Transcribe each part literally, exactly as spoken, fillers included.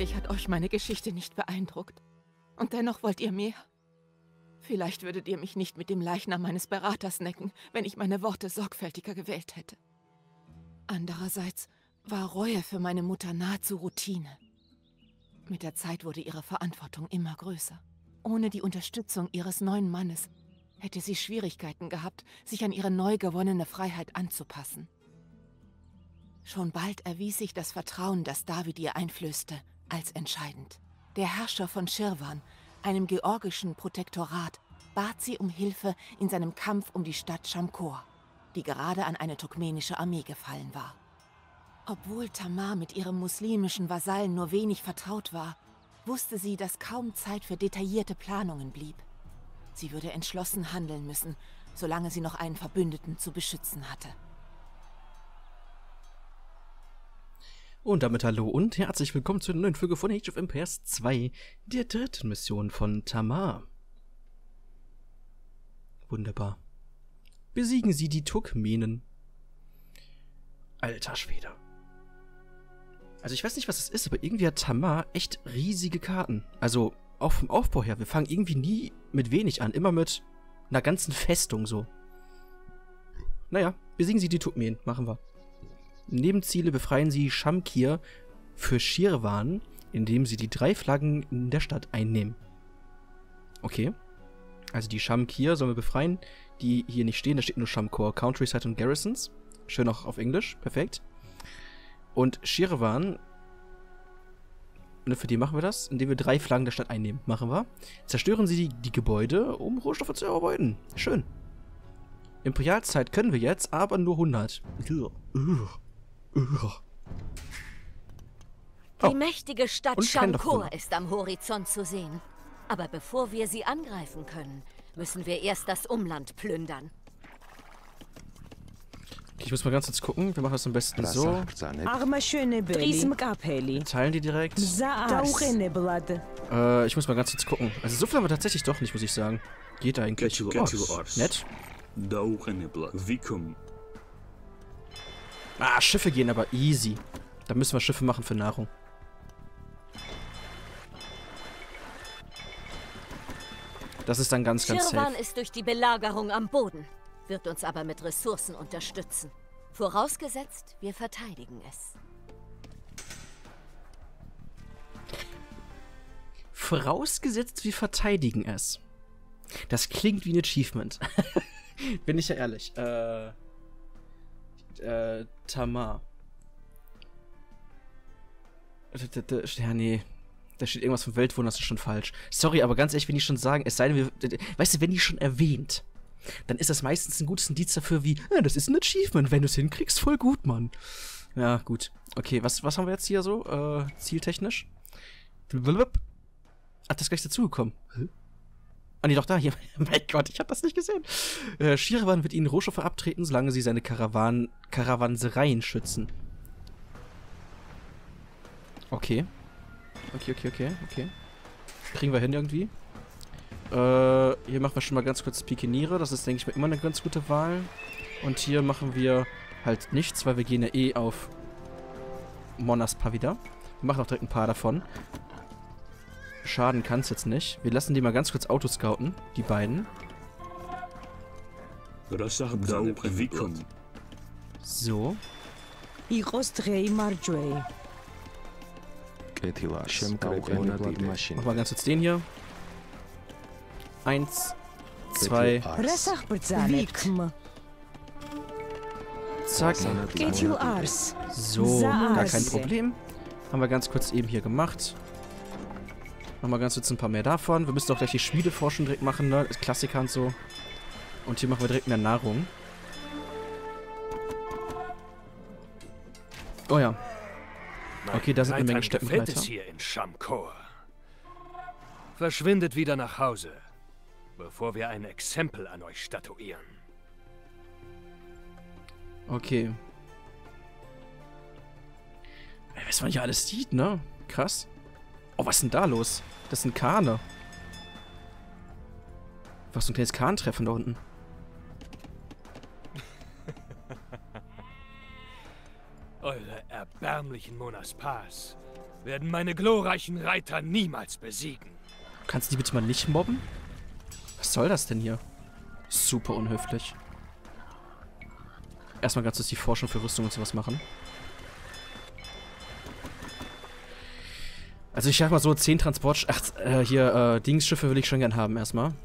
Offensichtlich hat euch meine Geschichte nicht beeindruckt. Und dennoch wollt ihr mehr. Vielleicht würdet ihr mich nicht mit dem Leichnam meines Beraters necken, wenn ich meine Worte sorgfältiger gewählt hätte. Andererseits war Reue für meine Mutter nahezu Routine. Mit der Zeit wurde ihre Verantwortung immer größer. Ohne die Unterstützung ihres neuen Mannes hätte sie Schwierigkeiten gehabt, sich an ihre neu gewonnene Freiheit anzupassen. Schon bald erwies sich das Vertrauen, das David ihr einflößte, als entscheidend. Der Herrscher von Schirwan, einem georgischen Protektorat, bat sie um Hilfe in seinem Kampf um die Stadt Shamkor, die gerade an eine turkmenische Armee gefallen war. Obwohl Tamar mit ihrem muslimischen Vasallen nur wenig vertraut war, wusste sie, dass kaum Zeit für detaillierte Planungen blieb. Sie würde entschlossen handeln müssen, solange sie noch einen Verbündeten zu beschützen hatte. Und damit hallo und herzlich willkommen zu einer neuen Folge von Age of Empires zwei, der dritten Mission von Tamar. Wunderbar. Besiegen Sie die Turkmenen. Alter Schwede. Also ich weiß nicht, was es ist, aber irgendwie hat Tamar echt riesige Karten. Also auch vom Aufbau her, wir fangen irgendwie nie mit wenig an, immer mit einer ganzen Festung so. Naja, besiegen Sie die Turkmenen, machen wir. Nebenziele befreien sie Shamkir für Schirwan, indem sie die drei Flaggen in der Stadt einnehmen. Okay. Also die Shamkir sollen wir befreien, die hier nicht stehen, da steht nur Shamkor, Countryside und Garrisons. Schön auch auf Englisch, perfekt. Und Schirwan, ne, für die machen wir das, indem wir drei Flaggen der Stadt einnehmen. Machen wir. Zerstören sie die, die Gebäude, um Rohstoffe zu erarbeiten. Schön. Imperialzeit können wir jetzt, aber nur hundert. Oh. Die mächtige Stadt Shamkor ist am Horizont zu sehen. Aber bevor wir sie angreifen können, müssen wir erst das Umland plündern. Okay, ich muss mal ganz kurz gucken. Wir machen das am besten so. Teilen die direkt. Äh, ich muss mal ganz kurz gucken. Also so viel haben wir tatsächlich doch nicht, muss ich sagen. Geht eigentlich. Oh, nett. Ah, Schiffe gehen aber easy. Da müssen wir Schiffe machen für Nahrung. Das ist dann ganz, ganz Schirwan safe. ist durch die Belagerung am Boden, wird uns aber mit Ressourcen unterstützen. Vorausgesetzt, wir verteidigen es. Vorausgesetzt, wir verteidigen es. Das klingt wie ein Achievement. Bin ich ja ehrlich. Äh... Äh, Tamar. Ja, nee. Da steht irgendwas vom Weltwunder, das ist schon falsch. Sorry, aber ganz ehrlich, wenn die schon sagen, es sei denn, wir, weißt du, wenn die schon erwähnt, dann ist das meistens ein gutes Indiz dafür wie, ja, das ist ein Achievement, wenn du es hinkriegst, voll gut, Mann. Ja, gut. Okay, was, was haben wir jetzt hier so, äh, zieltechnisch? Ach, das ist gleich dazugekommen. Hä? Ah, nee, doch da, hier. Mein Gott, ich hab das nicht gesehen. Äh, Schirwan wird ihnen Rohstoffe abtreten, solange sie seine Karawan Karawansereien schützen. Okay. Okay, okay, okay, okay. Kriegen wir hin irgendwie. Äh, hier machen wir schon mal ganz kurz Pikeniere. Das ist, denke ich mal, immer eine ganz gute Wahl. Und hier machen wir halt nichts, weil wir gehen ja eh auf Monaspa wieder. Wir machen auch direkt ein paar davon. Schaden kann es jetzt nicht. Wir lassen die mal ganz kurz Autoscouten, die beiden. So. Mach mal ganz kurz den hier. Eins, zwei. Zack. So, gar kein Problem. Haben wir ganz kurz eben hier gemacht. Machen wir ganz kurz ein paar mehr davon. Wir müssen auch gleich die Schmiedeforschung direkt machen, ne? Ist Klassiker und so. Und hier machen wir direkt mehr Nahrung. Oh ja. Okay, da sind eine Menge Steppenreiter. Gefällt es hier in Shamkor. Verschwindet wieder nach Hause, bevor wir ein Exempel an euch statuieren. Okay. Was man hier alles sieht, ne? Krass. Oh, was ist denn da los? Das sind Kahne. Was, so ein kleines Kahntreffen da unten? Eure erbärmlichen Monaspas werden meine glorreichen Reiter niemals besiegen. Kannst du die bitte mal nicht mobben? Was soll das denn hier? Super unhöflich. Erstmal ganz kurz die Forschung für Rüstung und sowas machen. Also ich sag mal so, zehn Transport... Ach, äh, hier, äh, Dingsschiffe will ich schon gern haben erstmal.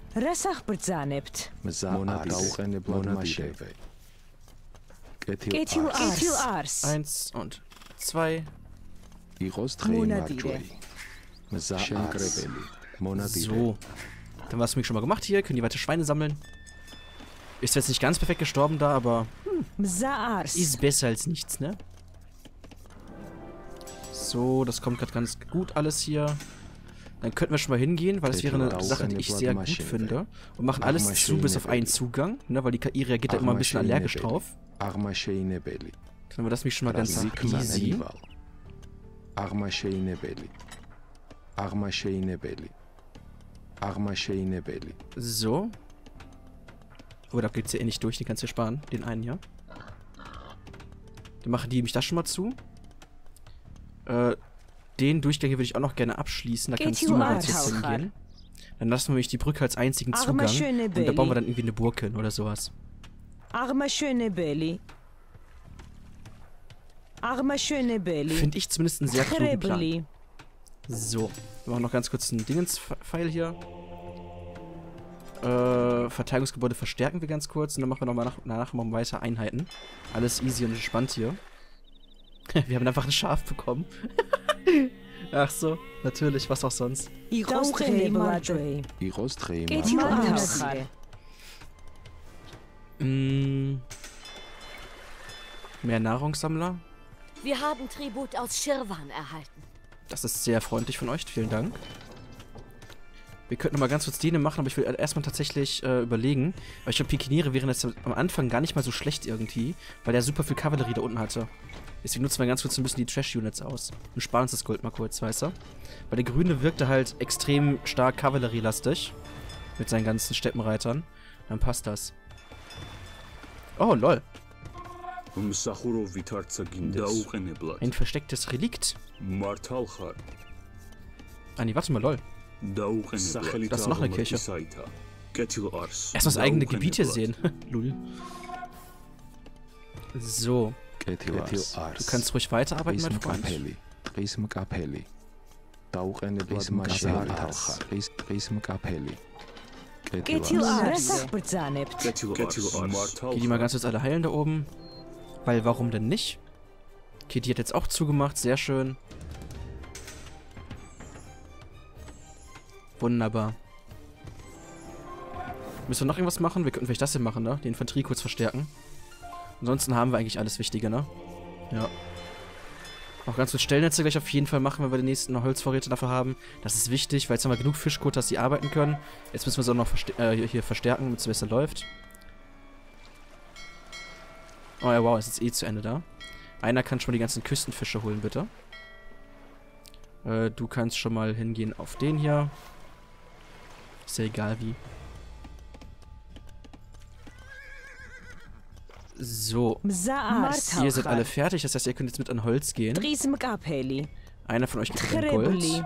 Eins und zwei. So. Dann war es für mich schon mal gemacht hier. Können die weiter Schweine sammeln. Ist jetzt nicht ganz perfekt gestorben da, aber hm, ist besser als nichts, ne? So, das kommt gerade ganz gut alles hier. Dann könnten wir schon mal hingehen, weil das wäre eine Sache, die ich sehr gut finde. Und machen alles zu, bis auf einen Zugang, ne? Weil die K I reagiert da immer ein bisschen allergisch drauf. Dann haben wir das mich schon mal ganz easy. So. Oh, da geht's ja eh nicht durch, den kannst du ja sparen. Den einen, ja. Dann machen die mich das schon mal zu. Äh, den Durchgang hier würde ich auch noch gerne abschließen. Da kannst du mal ganz jetzt hingehen. Dann lassen wir mich die Brücke als einzigen Zugang. Und da bauen wir dann irgendwie eine Burg hin oder sowas. Finde ich zumindest einen sehr klugen Plan. So. Wir machen noch ganz kurz einen Dingens-Pfeil hier. Äh, Verteidigungsgebäude verstärken wir ganz kurz. Und dann machen wir nochmal nach, danach mal weiter Einheiten. Alles easy und entspannt hier. Wir haben einfach ein Schaf bekommen. Ach so, natürlich, was auch sonst. Mm, mehr Nahrungssammler. Wir haben Tribut aus Shirvan erhalten. Das ist sehr freundlich von euch, vielen Dank. Wir könnten noch mal ganz kurz Däne machen, aber ich will erstmal tatsächlich äh, überlegen. Weil ich glaube, Pikiniere wären jetzt am Anfang gar nicht mal so schlecht irgendwie, weil der super viel Kavallerie da unten hatte. Deswegen nutzen wir ganz kurz ein bisschen die Trash-Units aus. Und sparen uns das Gold mal kurz, weißt du? Weil der Grüne wirkte halt extrem stark kavallerielastig. Mit seinen ganzen Steppenreitern. Dann passt das. Oh, lol. Ein verstecktes Relikt. Ah, nee, warte mal, lol. Das ist noch eine Kirche. Erst das eigene Gebiet hier sehen. Lul. So. Du kannst ruhig weiterarbeiten, mein Freund. Geh die mal ganz kurz alle heilen da oben. Weil, warum denn nicht? Okay, die hat jetzt auch zugemacht. Sehr schön. Wunderbar. Müssen wir noch irgendwas machen? Wir könnten vielleicht das hier machen, ne? Die Infanterie kurz verstärken. Ansonsten haben wir eigentlich alles Wichtige, ne? Ja. Auch ganz kurz Stellnetze gleich auf jeden Fall machen, wenn wir die nächsten Holzvorräte dafür haben. Das ist wichtig, weil jetzt haben wir genug Fischquote, dass sie arbeiten können. Jetzt müssen wir es auch noch verste äh, hier verstärken, damit es besser läuft. Oh ja, wow, es ist jetzt eh zu Ende da. Einer kann schon mal die ganzen Küstenfische holen, bitte. Äh, du kannst schon mal hingehen auf den hier. Ist ja egal wie. So. Ihr seid alle fertig, das heißt, ihr könnt jetzt mit an Holz gehen. Einer von euch gibt ein Gold.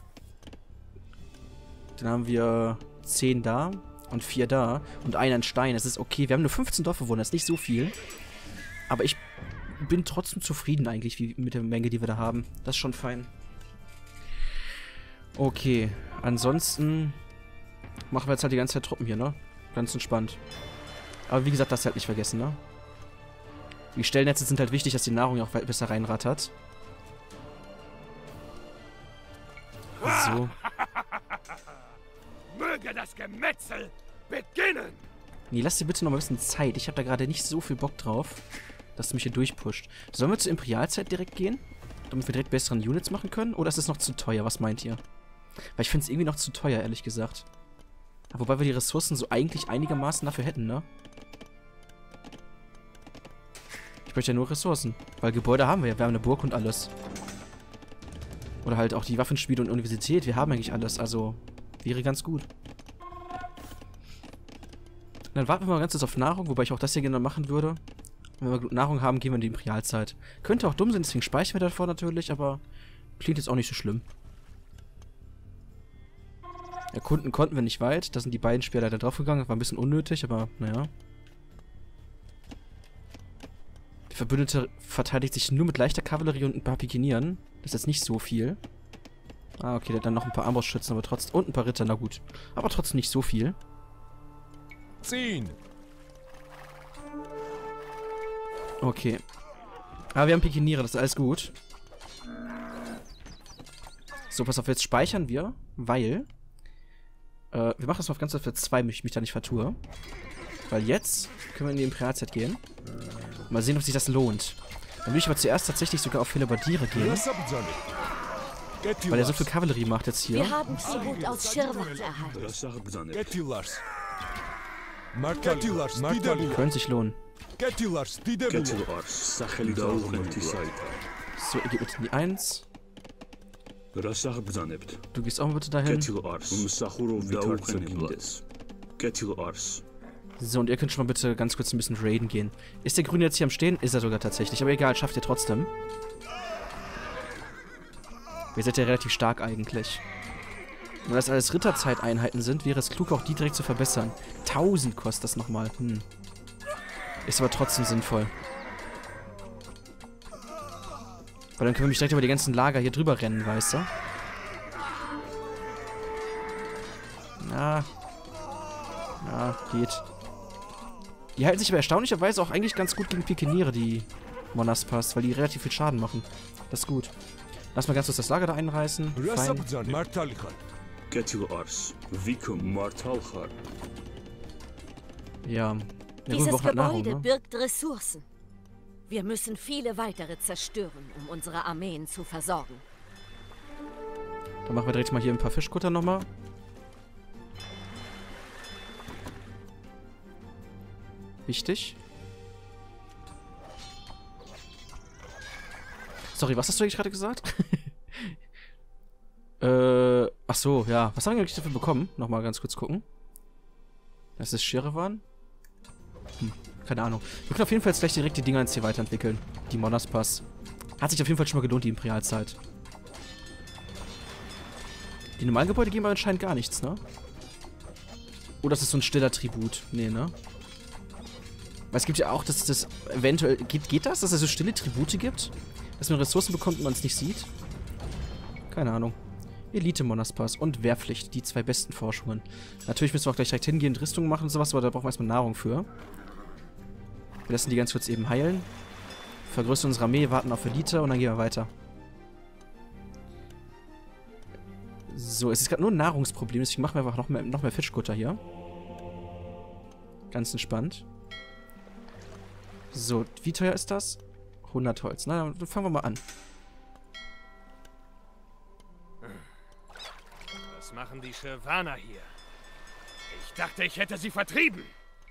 Dann haben wir zehn da und vier da und einen an Stein. Das ist okay. Wir haben nur fünfzehn Dorfbewohner, das ist nicht so viel. Aber ich bin trotzdem zufrieden eigentlich wie mit der Menge, die wir da haben. Das ist schon fein. Okay, ansonsten machen wir jetzt halt die ganze Zeit Truppen hier, ne? Ganz entspannt. Aber wie gesagt, das halt nicht vergessen, ne? Die Stellnetze sind halt wichtig, dass die Nahrung auch besser reinrattert. So. Möge das Gemetzel beginnen! Nee, lass dir bitte noch mal ein bisschen Zeit. Ich habe da gerade nicht so viel Bock drauf, dass du mich hier durchpusht. Sollen wir zur Imperialzeit direkt gehen? Damit wir direkt besseren Units machen können? Oder ist es noch zu teuer? Was meint ihr? Weil ich finde es irgendwie noch zu teuer, ehrlich gesagt. Wobei wir die Ressourcen so eigentlich einigermaßen dafür hätten, ne? Ich möchte ja nur Ressourcen. Weil Gebäude haben wir ja. Wir haben eine Burg und alles. Oder halt auch die Waffenschmiede und Universität. Wir haben eigentlich alles. Also, wäre ganz gut. Dann warten wir mal ganz kurz auf Nahrung. Wobei ich auch das hier gerne machen würde. Wenn wir genug Nahrung haben, gehen wir in die Imperialzeit. Könnte auch dumm sein, deswegen speichern wir davor natürlich. Aber klingt jetzt auch nicht so schlimm. Erkunden konnten wir nicht weit. Da sind die beiden Speer leider draufgegangen. Das war ein bisschen unnötig, aber naja. Die Verbündete verteidigt sich nur mit leichter Kavallerie und ein paar Pikinieren. Das ist jetzt nicht so viel. Ah, okay, dann noch ein paar Armbrustschützen, aber trotzdem. Und ein paar Ritter, na gut. Aber trotzdem nicht so viel. Ziehen! Okay. Aber wir haben Pikiniere, das ist alles gut. So, pass auf, jetzt speichern wir, weil... Äh, wir machen das mal auf ganz für zwei, wenn ich mich da nicht vertue. Weil jetzt können wir in die Imperialzeit gehen. Mal sehen, ob sich das lohnt. Dann will ich aber zuerst tatsächlich sogar auf Hellebardiere gehen. Weil er so viel Kavallerie macht jetzt hier. Wir haben Tribut aus Schirrwald erhalten. Könnte sich lohnen. So, ihr geht bitte in die eins. Du gehst auch mal bitte dahin. So, und ihr könnt schon mal bitte ganz kurz ein bisschen raiden gehen. Ist der Grüne jetzt hier am Stehen? Ist er sogar tatsächlich. Aber egal, schafft ihr trotzdem. Ihr seid ja relativ stark eigentlich. Wenn das alles Ritterzeiteinheiten sind, wäre es klug, auch die direkt zu verbessern. tausend kostet das nochmal. Hm. Ist aber trotzdem sinnvoll. Weil dann können wir mich direkt über die ganzen Lager hier drüber rennen, weißt du? Na. Na, geht. Die halten sich aber erstaunlicherweise auch eigentlich ganz gut gegen Pikiniere, die Monaspas, weil die relativ viel Schaden machen. Das ist gut. Lass mal ganz kurz das Lager da einreißen. Fein. Ja. Ja, Dieses gut, Gebäude Nahrung, ne? birgt Ressourcen. Wir müssen viele weitere zerstören, um unsere Armeen zu versorgen. Dann machen wir direkt mal hier ein paar Fischkutter nochmal. Wichtig. Sorry, was hast du eigentlich gerade gesagt? äh, ach so, ja. Was haben wir eigentlich dafür bekommen? Nochmal ganz kurz gucken. Das ist Shirvan. Hm, keine Ahnung. Wir können auf jeden Fall jetzt gleich direkt die Dinger jetzt hier weiterentwickeln. Die Monaspas. Hat sich auf jeden Fall schon mal gelohnt, die Imperialzeit. Die normalen Gebäude geben aber anscheinend gar nichts, ne? Oder das ist so ein stiller Tribut. Nee, ne? Weil es gibt ja auch, dass das eventuell... Geht, geht das, dass es so stille Tribute gibt? Dass man Ressourcen bekommt und man es nicht sieht? Keine Ahnung. Elite-Monaspas und Wehrpflicht. Die zwei besten Forschungen. Natürlich müssen wir auch gleich direkt hingehen und Rüstungen machen und sowas, aber da brauchen wir erstmal Nahrung für. Wir lassen die ganz kurz eben heilen. Vergrößern unsere Armee, warten auf Elite und dann gehen wir weiter. So, es ist gerade nur ein Nahrungsproblem, deswegen machen wir einfach noch mehr, noch mehr Fischkutter hier. Ganz entspannt. So, wie teuer ist das? hundert Holz. Na, dann fangen wir mal an. Was machen die Shirvaner hier? Ich dachte, ich hätte sie vertrieben.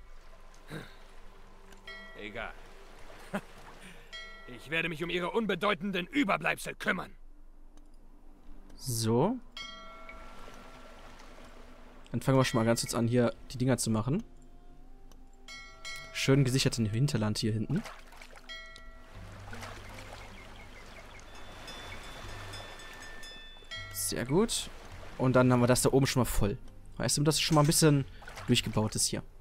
Egal. Ich werde mich um ihre unbedeutenden Überbleibsel kümmern. So. Dann fangen wir schon mal ganz kurz an, hier die Dinger zu machen. Schön gesicherten Hinterland hier hinten. Sehr gut. Und dann haben wir das da oben schon mal voll. Weißt du, dass es schon mal ein bisschen durchgebaut ist hier.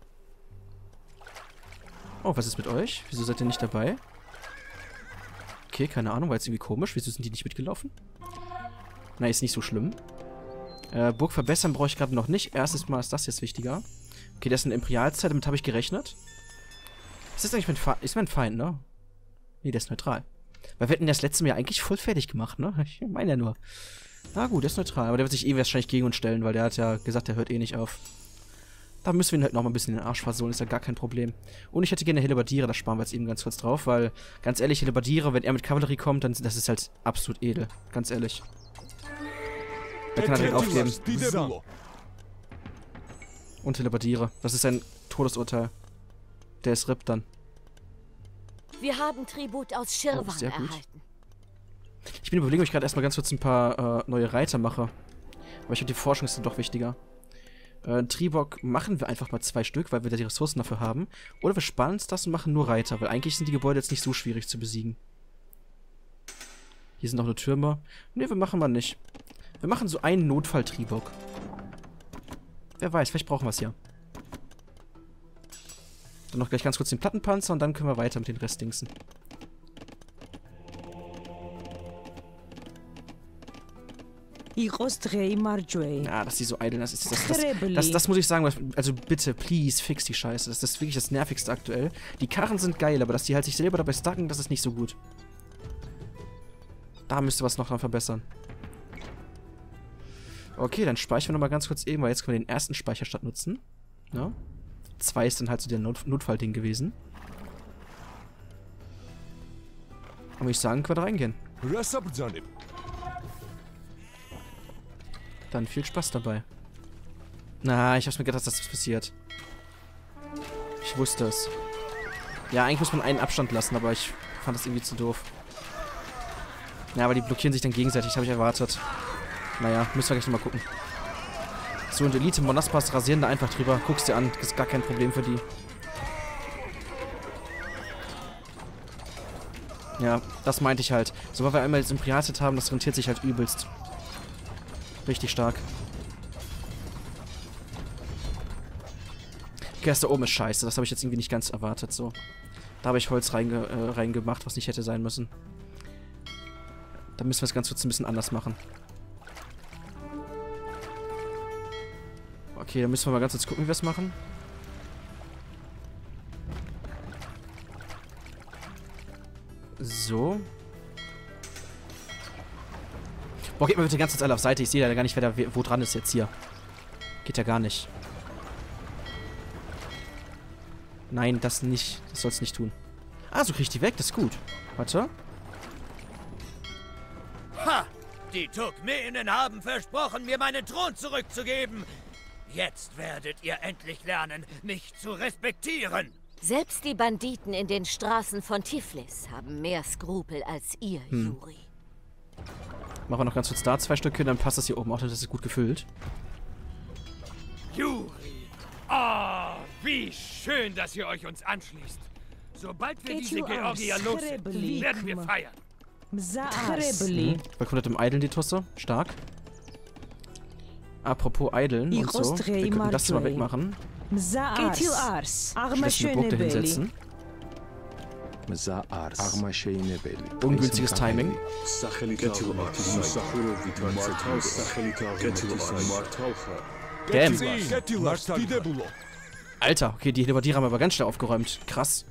Oh, was ist mit euch? Wieso seid ihr nicht dabei? Okay, keine Ahnung, war jetzt irgendwie komisch. Wieso sind die nicht mitgelaufen? Na, ist nicht so schlimm. Äh, Burg verbessern brauche ich gerade noch nicht. Erstes Mal ist das jetzt wichtiger. Okay, das ist eine Imperialzeit, damit habe ich gerechnet. Was ist eigentlich mein Feind? Ist mein Feind, ne? Nee, der ist neutral. Weil wir hätten das letzte Mal eigentlich voll fertig gemacht, ne? Ich meine ja nur. Na gut, der ist neutral. Aber der wird sich eh wahrscheinlich gegen uns stellen, weil der hat ja gesagt, der hört eh nicht auf. Da müssen wir ihn halt noch mal ein bisschen in den Arsch versohlen, ist ja gar kein Problem. Und ich hätte gerne Hellebardiere, da sparen wir jetzt eben ganz kurz drauf, weil, ganz ehrlich, Hellebardiere, wenn er mit Kavallerie kommt, dann das ist halt absolut edel. Ganz ehrlich. Da kann er direkt aufgeben. Und Hellebardiere. Das ist ein Todesurteil. Der ist R I P dann. Wir haben Tribut aus Schirrwan oh, sehr gut. erhalten. Ich bin überlegen, ob ich gerade erstmal ganz kurz ein paar äh, neue Reiter mache. Aber ich glaube, die Forschung ist dann doch wichtiger. Äh, Tribok machen wir einfach mal zwei Stück, weil wir da die Ressourcen dafür haben. Oder wir sparen uns das und machen nur Reiter, weil eigentlich sind die Gebäude jetzt nicht so schwierig zu besiegen. Hier sind noch nur Türme. Ne, wir machen mal nicht. Wir machen so einen Notfall-Tribok. Wer weiß, vielleicht brauchen wir es ja. Dann noch gleich ganz kurz den Plattenpanzer und dann können wir weiter mit den Restdingsen. Ja, dass die so eideln, das ist das, das, das, das, das muss ich sagen, also bitte, please, fix die Scheiße. Das ist wirklich das Nervigste aktuell. Die Karren sind geil, aber dass die halt sich selber dabei stacken, das ist nicht so gut. Da müsste was noch dran verbessern. Okay, dann speichern wir nochmal ganz kurz eben, weil jetzt können wir den ersten Speicherstand nutzen. Ja. Zwei ist dann halt so der Not Notfallding gewesen. Und würde ich sagen, können wir da reingehen. Dann viel Spaß dabei. Na, ich hab's mir gedacht, dass das passiert. Ich wusste es. Ja, eigentlich muss man einen Abstand lassen, aber ich fand das irgendwie zu doof. Ja, aber die blockieren sich dann gegenseitig, habe ich erwartet. Naja, müssen wir gleich nochmal gucken. So, und Elite Monaspas rasieren da einfach drüber. Guck's dir an, ist gar kein Problem für die. Ja, das meinte ich halt. Sobald wir einmal jetzt Impriatet haben, das rentiert sich halt übelst. Richtig stark. Okay, das da oben ist scheiße. Das habe ich jetzt irgendwie nicht ganz erwartet, so. Da habe ich Holz reinge äh, reingemacht, was nicht hätte sein müssen. Da müssen wir es ganz kurz ein bisschen anders machen. Okay, dann müssen wir mal ganz kurz gucken, wie wir es machen. So. Boah, geht mal bitte ganz kurz alle auf Seite. Ich sehe leider gar nicht, wer da wo dran ist jetzt hier. Geht ja gar nicht. Nein, das nicht. Das soll's nicht tun. Ah, so krieg ich die weg. Das ist gut. Warte. Ha! Die Turkmenen haben versprochen, mir meinen Thron zurückzugeben. Jetzt werdet ihr endlich lernen, mich zu respektieren. Selbst die Banditen in den Straßen von Tiflis haben mehr Skrupel als ihr, hm. Yuri. Machen wir noch ganz kurz da zwei Stücke, dann passt das hier oben auch, das ist gut gefüllt. Yuri! Ah, oh, wie schön, dass ihr euch uns anschließt. Sobald wir diese Georgier los sind, werden wir feiern. Hm. Bei hundertem Eideln die Tusse. Stark. Apropos Eideln und so. Wir können das hier mal wegmachen. Ich lasse eine Burg dahin setzen. Ungünstiges Timing. Damn. Alter, okay, die Hellebardiere haben aber ganz schnell aufgeräumt. Krass.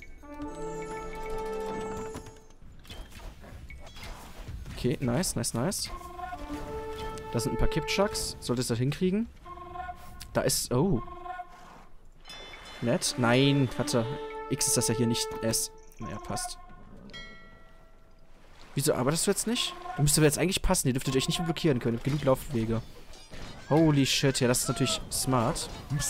Okay, nice, nice, nice. Da sind ein paar Kipchucks. Sollte es das hinkriegen? Da ist... Oh. Nett. Nein, warte. X ist das ja hier nicht S. Naja, passt. Wieso arbeitest du jetzt nicht? Du müsstest aber jetzt eigentlich passen. Ihr dürftet euch nicht mehr blockieren können. Ihr habt genug Laufwege. Holy shit. Ja, das ist natürlich smart.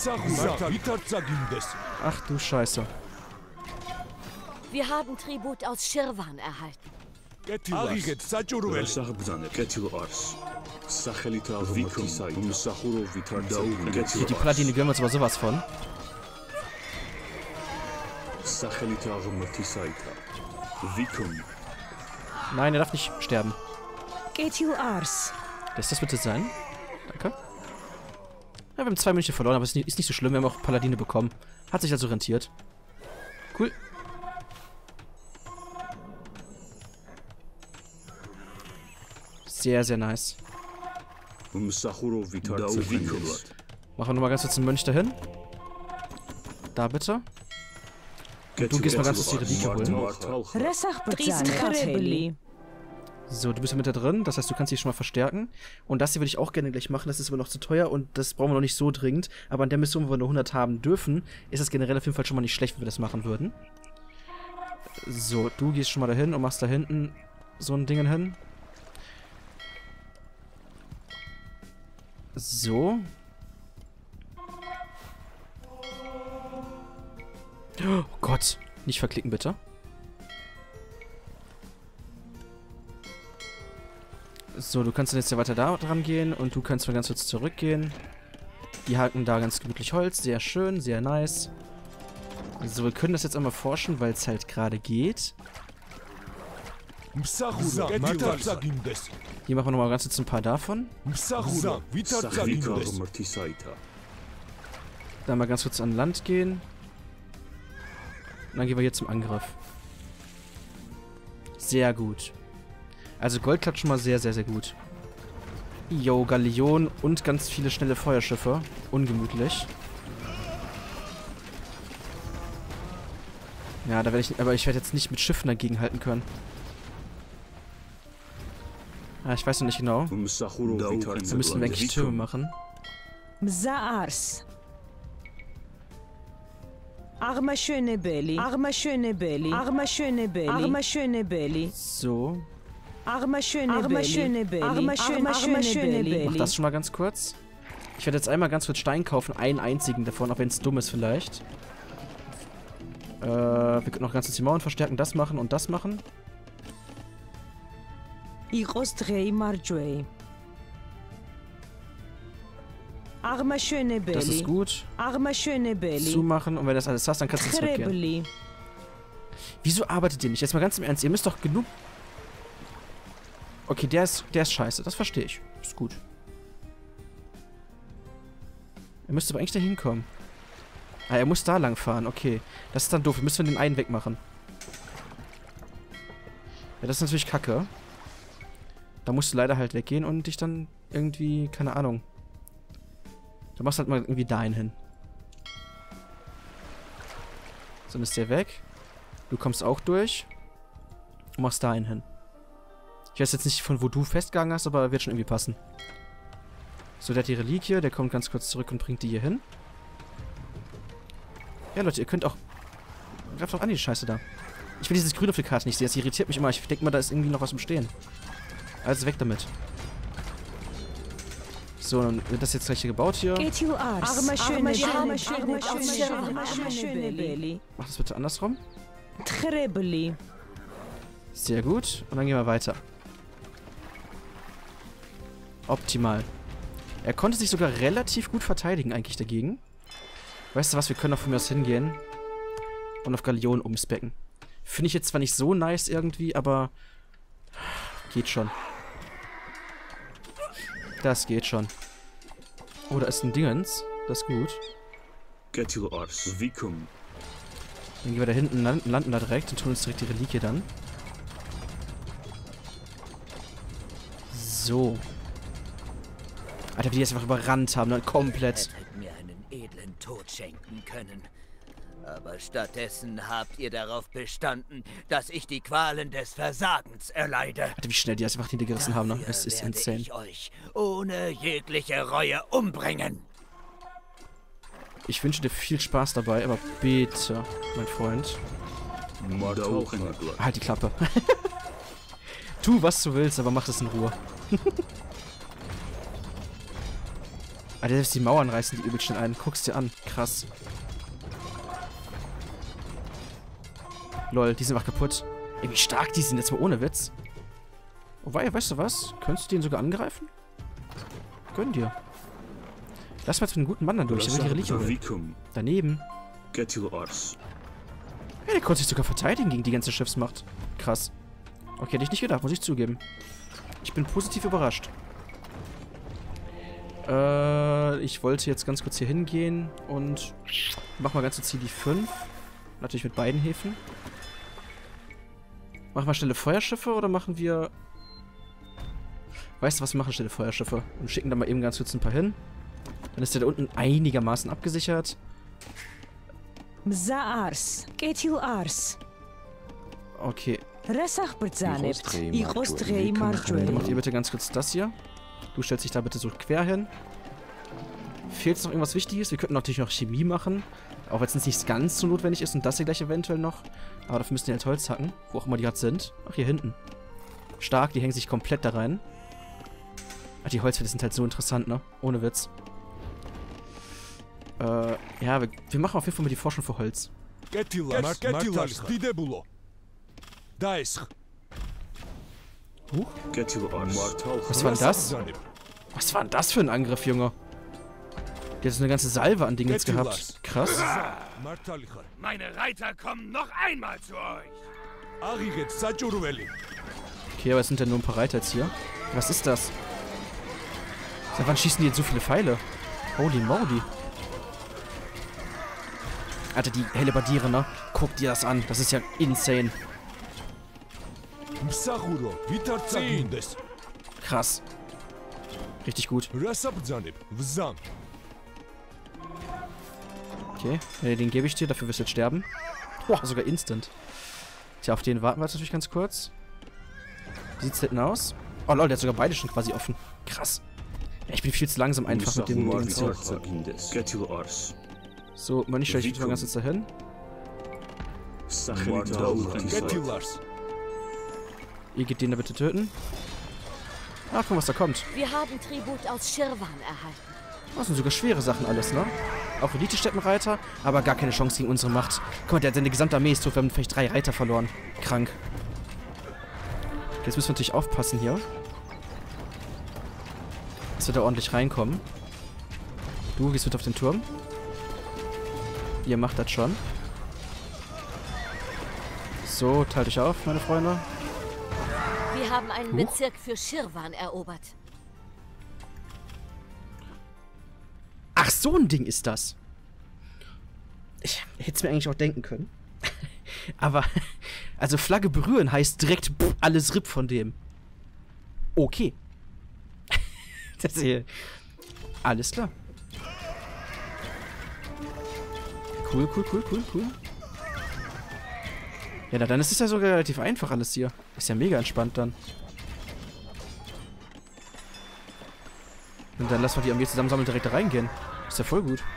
Ach du Scheiße. Wir haben Tribut aus Shirvan erhalten. Die Paladine gönnen wir uns aber sowas von. Nein, er darf nicht sterben. Lässt das bitte sein? Danke. Ja, wir haben zwei Mönche verloren, aber es ist nicht, ist nicht so schlimm. Wir haben auch Paladine bekommen. Hat sich also rentiert. Cool. Sehr, sehr nice. Machen wir nochmal ganz kurz einen Mönch dahin. Da bitte. Und du gehst mal ganz kurz die Reliquie holen. So, du bist ja mit da drin. Das heißt, du kannst dich schon mal verstärken. Und das hier würde ich auch gerne gleich machen. Das ist aber noch zu teuer und das brauchen wir noch nicht so dringend. Aber an der Mission, wo wir nur hundert haben dürfen, ist das generell auf jeden Fall schon mal nicht schlecht, wenn wir das machen würden. So, du gehst schon mal dahin und machst da hinten so ein Ding hin. So. Oh Gott. Nicht verklicken, bitte. So, du kannst dann jetzt ja weiter da dran gehen und du kannst mal ganz kurz zurückgehen. Die haken da ganz gemütlich Holz. Sehr schön, sehr nice. So, wir können das jetzt einmal forschen, weil es halt gerade geht. Hier machen wir nochmal ganz kurz ein paar davon. Dann mal ganz kurz an Land gehen. Und dann gehen wir hier zum Angriff. Sehr gut. Also Gold klappt schon mal sehr, sehr, sehr gut. Jo, Galeonen und ganz viele schnelle Feuerschiffe. Ungemütlich. Ja, da werde ich... Aber ich werde jetzt nicht mit Schiffen dagegen halten können. Ah, ich weiß noch nicht genau. Wir müssen eigentlich Türme machen. Mzaars. Arma schöne Belly. Arma schöne Belly. Arma schöne Belly. Arma schöne Belly. So. Arma schöne Belly. Arma schöne Belly. Arma schöne Belly. Mach das schon mal ganz kurz. Ich werde jetzt einmal ganz kurz Stein kaufen. Einen einzigen davon, auch wenn es dumm ist vielleicht. Äh, wir können noch ganz kurz die Mauern verstärken. Das machen und das machen. Arma schöne Belly. Das ist gut. Arma schöne Belly. Zumachen und wenn das alles hast, dann kannst du zurückgehen. Wieso arbeitet ihr nicht? Jetzt mal ganz im Ernst, ihr müsst doch genug... Okay, der ist, der ist scheiße, das verstehe ich. Ist gut. Er müsste aber eigentlich da hinkommen. Ah, er muss da lang fahren, okay. Das ist dann doof, wir müssen den einen wegmachen. Ja, das ist natürlich kacke. Da musst du leider halt weggehen und dich dann irgendwie, keine Ahnung... Du machst halt mal irgendwie dahin hin. So, dann ist der weg. Du kommst auch durch. Und machst dahin hin. Ich weiß jetzt nicht, von wo du festgegangen hast, aber wird schon irgendwie passen. So, der hat die Reliquie. Der kommt ganz kurz zurück und bringt die hier hin. Ja, Leute, ihr könnt auch... Greift doch an, die Scheiße da. Ich will dieses Grün auf der Karte nicht sehen. Das irritiert mich immer. Ich denke mal, da ist irgendwie noch was im Stehen. Also weg damit. So, dann wird das jetzt gleich hier gebaut hier. Mach das bitte andersrum. Sehr gut. Und dann gehen wir weiter. Optimal. Er konnte sich sogar relativ gut verteidigen eigentlich dagegen. Weißt du was, wir können auch von mir aus hingehen. Und auf Galeonen umspecken. Finde ich jetzt zwar nicht so nice irgendwie, aber... Geht schon. Das geht schon. Oh, da ist ein Dingens. Das ist gut. Dann gehen wir da hinten, landen, landen da direkt und tun uns direkt die Reliquie dann. So. Alter, wie die jetzt einfach überrannt haben, ne? Komplett. Ihr hättet mir einen edlen Tod schenken können. Aber stattdessen habt ihr darauf bestanden, dass ich die Qualen des Versagens erleide. Alter, wie schnell die das einfach hintergerissen haben, ne? Es ist insane. Ich euch ohne jegliche Reue umbringen. Ich wünsche dir viel Spaß dabei, aber bitte, mein Freund. Halt die Klappe. Tu, was du willst, aber mach das in Ruhe. Alter, selbst die Mauern reißen die übel schnell ein. Guck's dir an. Krass. Lol, die sind einfach kaputt. Ey, wie stark die sind, jetzt mal ohne Witz. Oh, wei, weißt du was? Könntest du den sogar angreifen? Gönn dir. Lass mal jetzt mit einem guten Mann dann durch, der will die Reliquie. Daneben. Ja, der konnte sich sogar verteidigen gegen die ganze Schiffsmacht. Krass. Okay, hätte ich nicht gedacht, muss ich zugeben. Ich bin positiv überrascht. Äh, ich wollte jetzt ganz kurz hier hingehen und mach mal ganz kurz hier die fünf. Natürlich mit beiden Häfen. Machen wir schnelle Feuerschiffe oder machen wir... Weißt du was, wir machen schnelle Feuerschiffe. Und schicken da mal eben ganz kurz ein paar hin. Dann ist der da unten einigermaßen abgesichert. Mzaars. Ketil Ars. Okay. Resach Berzanet. Dann macht ihr bitte ganz kurz das hier. Du stellst dich da bitte so quer hin. Fehlt noch irgendwas Wichtiges? Wir könnten natürlich noch Chemie machen. Auch wenn es nicht ganz so notwendig ist und das hier gleich eventuell noch. Aber dafür müssen die halt Holz hacken. Wo auch immer die gerade sind. Ach, hier hinten. Stark, die hängen sich komplett da rein. Ach, die Holzfälle sind halt so interessant, ne? Ohne Witz. Äh, ja, wir, wir machen auf jeden Fall mal die Forschung für Holz. Huch. Was war denn das? Was war denn das für ein Angriff, Junge? Der hat so eine ganze Salve an Dingen jetzt gehabt. Krass. Meine Reiter kommen noch einmal zu euch. Okay, aber es sind ja nur ein paar Reiter jetzt hier. Was ist das? Seit wann schießen die jetzt so viele Pfeile? Holy moly. Alter, die Hellebardiere, ne? Guck dir das an. Das ist ja insane. Krass. Richtig gut. Okay, äh, den gebe ich dir. Dafür wirst du jetzt sterben. Boah, sogar instant. Tja, auf den warten wir jetzt natürlich ganz kurz. Wie sieht's denn aus? Oh lol, der hat sogar beide schon quasi offen. Krass. Ja, ich bin viel zu langsam einfach mit dem Ding. So, Mönch, stelle ich mich mal ganz kurz dahin. Ihr geht den da bitte töten. Ach, guck mal, was da kommt. Wir haben Tribut aus Shirvan erhalten. Das sind sogar schwere Sachen alles, ne? Auch Elite-Steppenreiter, aber gar keine Chance gegen unsere Macht. Guck mal, der hat seine gesamte Armee ist tot. Wir haben vielleicht drei Reiter verloren. Krank. Jetzt müssen wir natürlich aufpassen hier. Dass wir da ordentlich reinkommen. Du gehst mit auf den Turm. Ihr macht das schon. So, teilt euch auf, meine Freunde. Wir haben einen Huch. Bezirk für Shirvan erobert. Ach, so ein Ding ist das. Ich hätte es mir eigentlich auch denken können. Aber, also Flagge berühren heißt direkt pff, alles R I P von dem. Okay. Das hier. Alles klar. Cool, cool, cool, cool, cool. Ja, na, dann ist es ja sogar relativ einfach alles hier. Ist ja mega entspannt dann. Und dann lassen wir die Armee zusammensammeln und direkt da reingehen. Ist ja voll gut.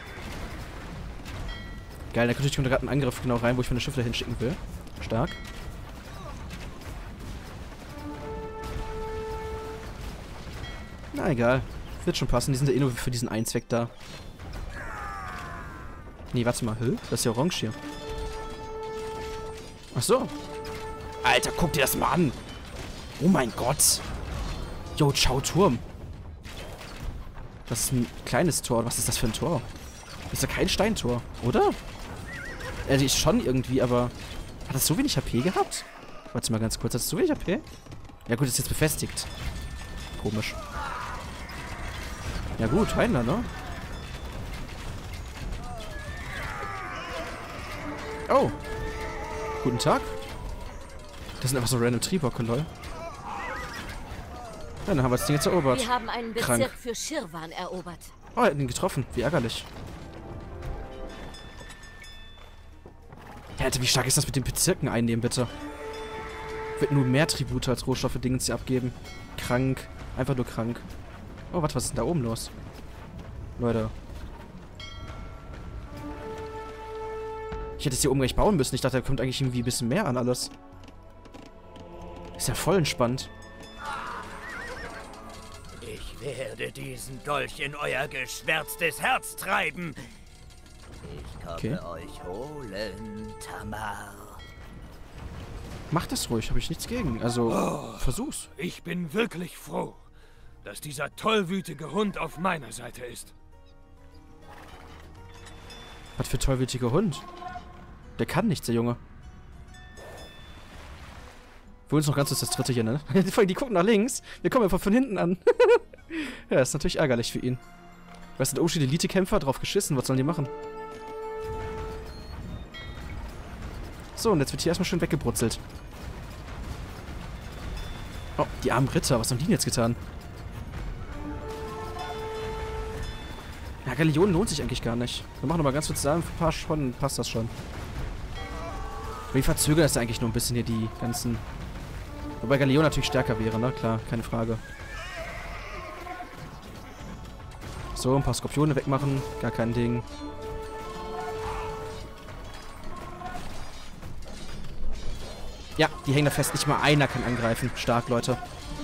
Geil, da könnte ich gerade einen Angriff genau rein, wo ich meine Schiffe dahin schicken will. Stark. Na egal. Wird schon passen. Die sind ja eh nur für diesen einen Zweck da. Nee, warte mal. Hä? Das ist ja orange hier. Ach so. Alter, guck dir das mal an. Oh mein Gott. Jo, ciao Turm. Das ist ein kleines Tor. Was ist das für ein Tor? Das ist ja kein Steintor, oder? Also ist schon irgendwie, aber... Hat das so wenig H P gehabt? Warte mal ganz kurz. Hat das so wenig H P? Ja gut, ist jetzt befestigt. Komisch. Ja gut, Heiler, ne? Oh. Guten Tag. Das sind einfach so random Triebocke, lol. Ja, dann haben wir das Ding jetzt erobert. Wir haben einen Bezirk Krank. für Shirvan erobert. Oh, er hat ihn getroffen. Wie ärgerlich. Ja, Alter, wie stark ist das mit den Bezirken einnehmen, bitte? Wird nur mehr Tribute als Rohstoffe Dingens hier abgeben. Krank. Einfach nur krank. Oh, warte, was ist denn da oben los? Leute. Ich hätte es hier oben gleich bauen müssen. Ich dachte, da kommt eigentlich irgendwie ein bisschen mehr an alles. Ist ja voll entspannt. Ich werde diesen Dolch in euer geschwärztes Herz treiben. Ich komme okay. euch holen, Tamar. Mach das ruhig, habe ich nichts gegen. Also, oh, versuch's. Ich bin wirklich froh, dass dieser tollwütige Hund auf meiner Seite ist. Was für tollwütiger Hund? Der kann nichts, der Junge. Für uns noch ganz kurz das dritte hier, ne? Die gucken nach links. Wir kommen einfach von hinten an. Ja, ist natürlich ärgerlich für ihn. Weißt du, oh, steht Elite-Kämpfer, drauf geschissen. Was sollen die machen? So, und jetzt wird hier erstmal schön weggebrutzelt. Oh, die armen Ritter. Was haben die denn jetzt getan? Ja, Galeonen lohnt sich eigentlich gar nicht. Wir machen aber ganz kurz da ein paar schon, passt das schon. Wir verzögern das eigentlich nur ein bisschen hier, die ganzen... Wobei Galeon natürlich stärker wäre, ne? Klar, keine Frage. So, ein paar Skorpione wegmachen. Gar kein Ding. Ja, die hängen da fest. Nicht mal einer kann angreifen. Stark, Leute.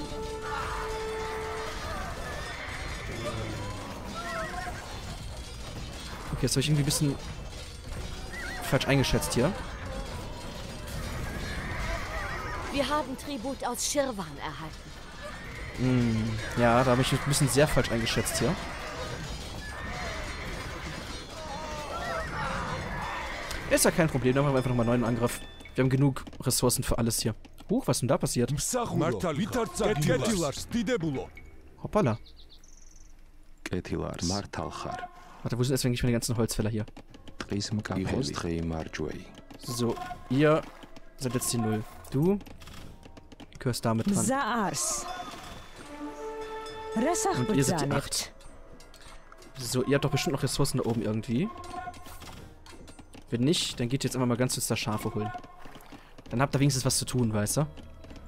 Okay, jetzt habe ich irgendwie ein bisschen falsch eingeschätzt hier. Wir haben Tribut aus Shirvan erhalten. Hm, ja, da habe ich ein bisschen sehr falsch eingeschätzt hier. Ist ja kein Problem, dann machen wir einfach nochmal einen neuen Angriff. Wir haben genug Ressourcen für alles hier. Huch, was ist denn da passiert? Hoppala. Warte, wo sind jetzt eigentlich meine ganzen Holzfäller hier? So, ihr seid jetzt die Null. Du gehörst damit dran. Und ihr seid die acht. So, ihr habt doch bestimmt noch Ressourcen da oben irgendwie. Wenn nicht, dann geht ihr jetzt einfach mal ganz kurz das Schafe holen. Dann habt ihr wenigstens was zu tun, weißt du?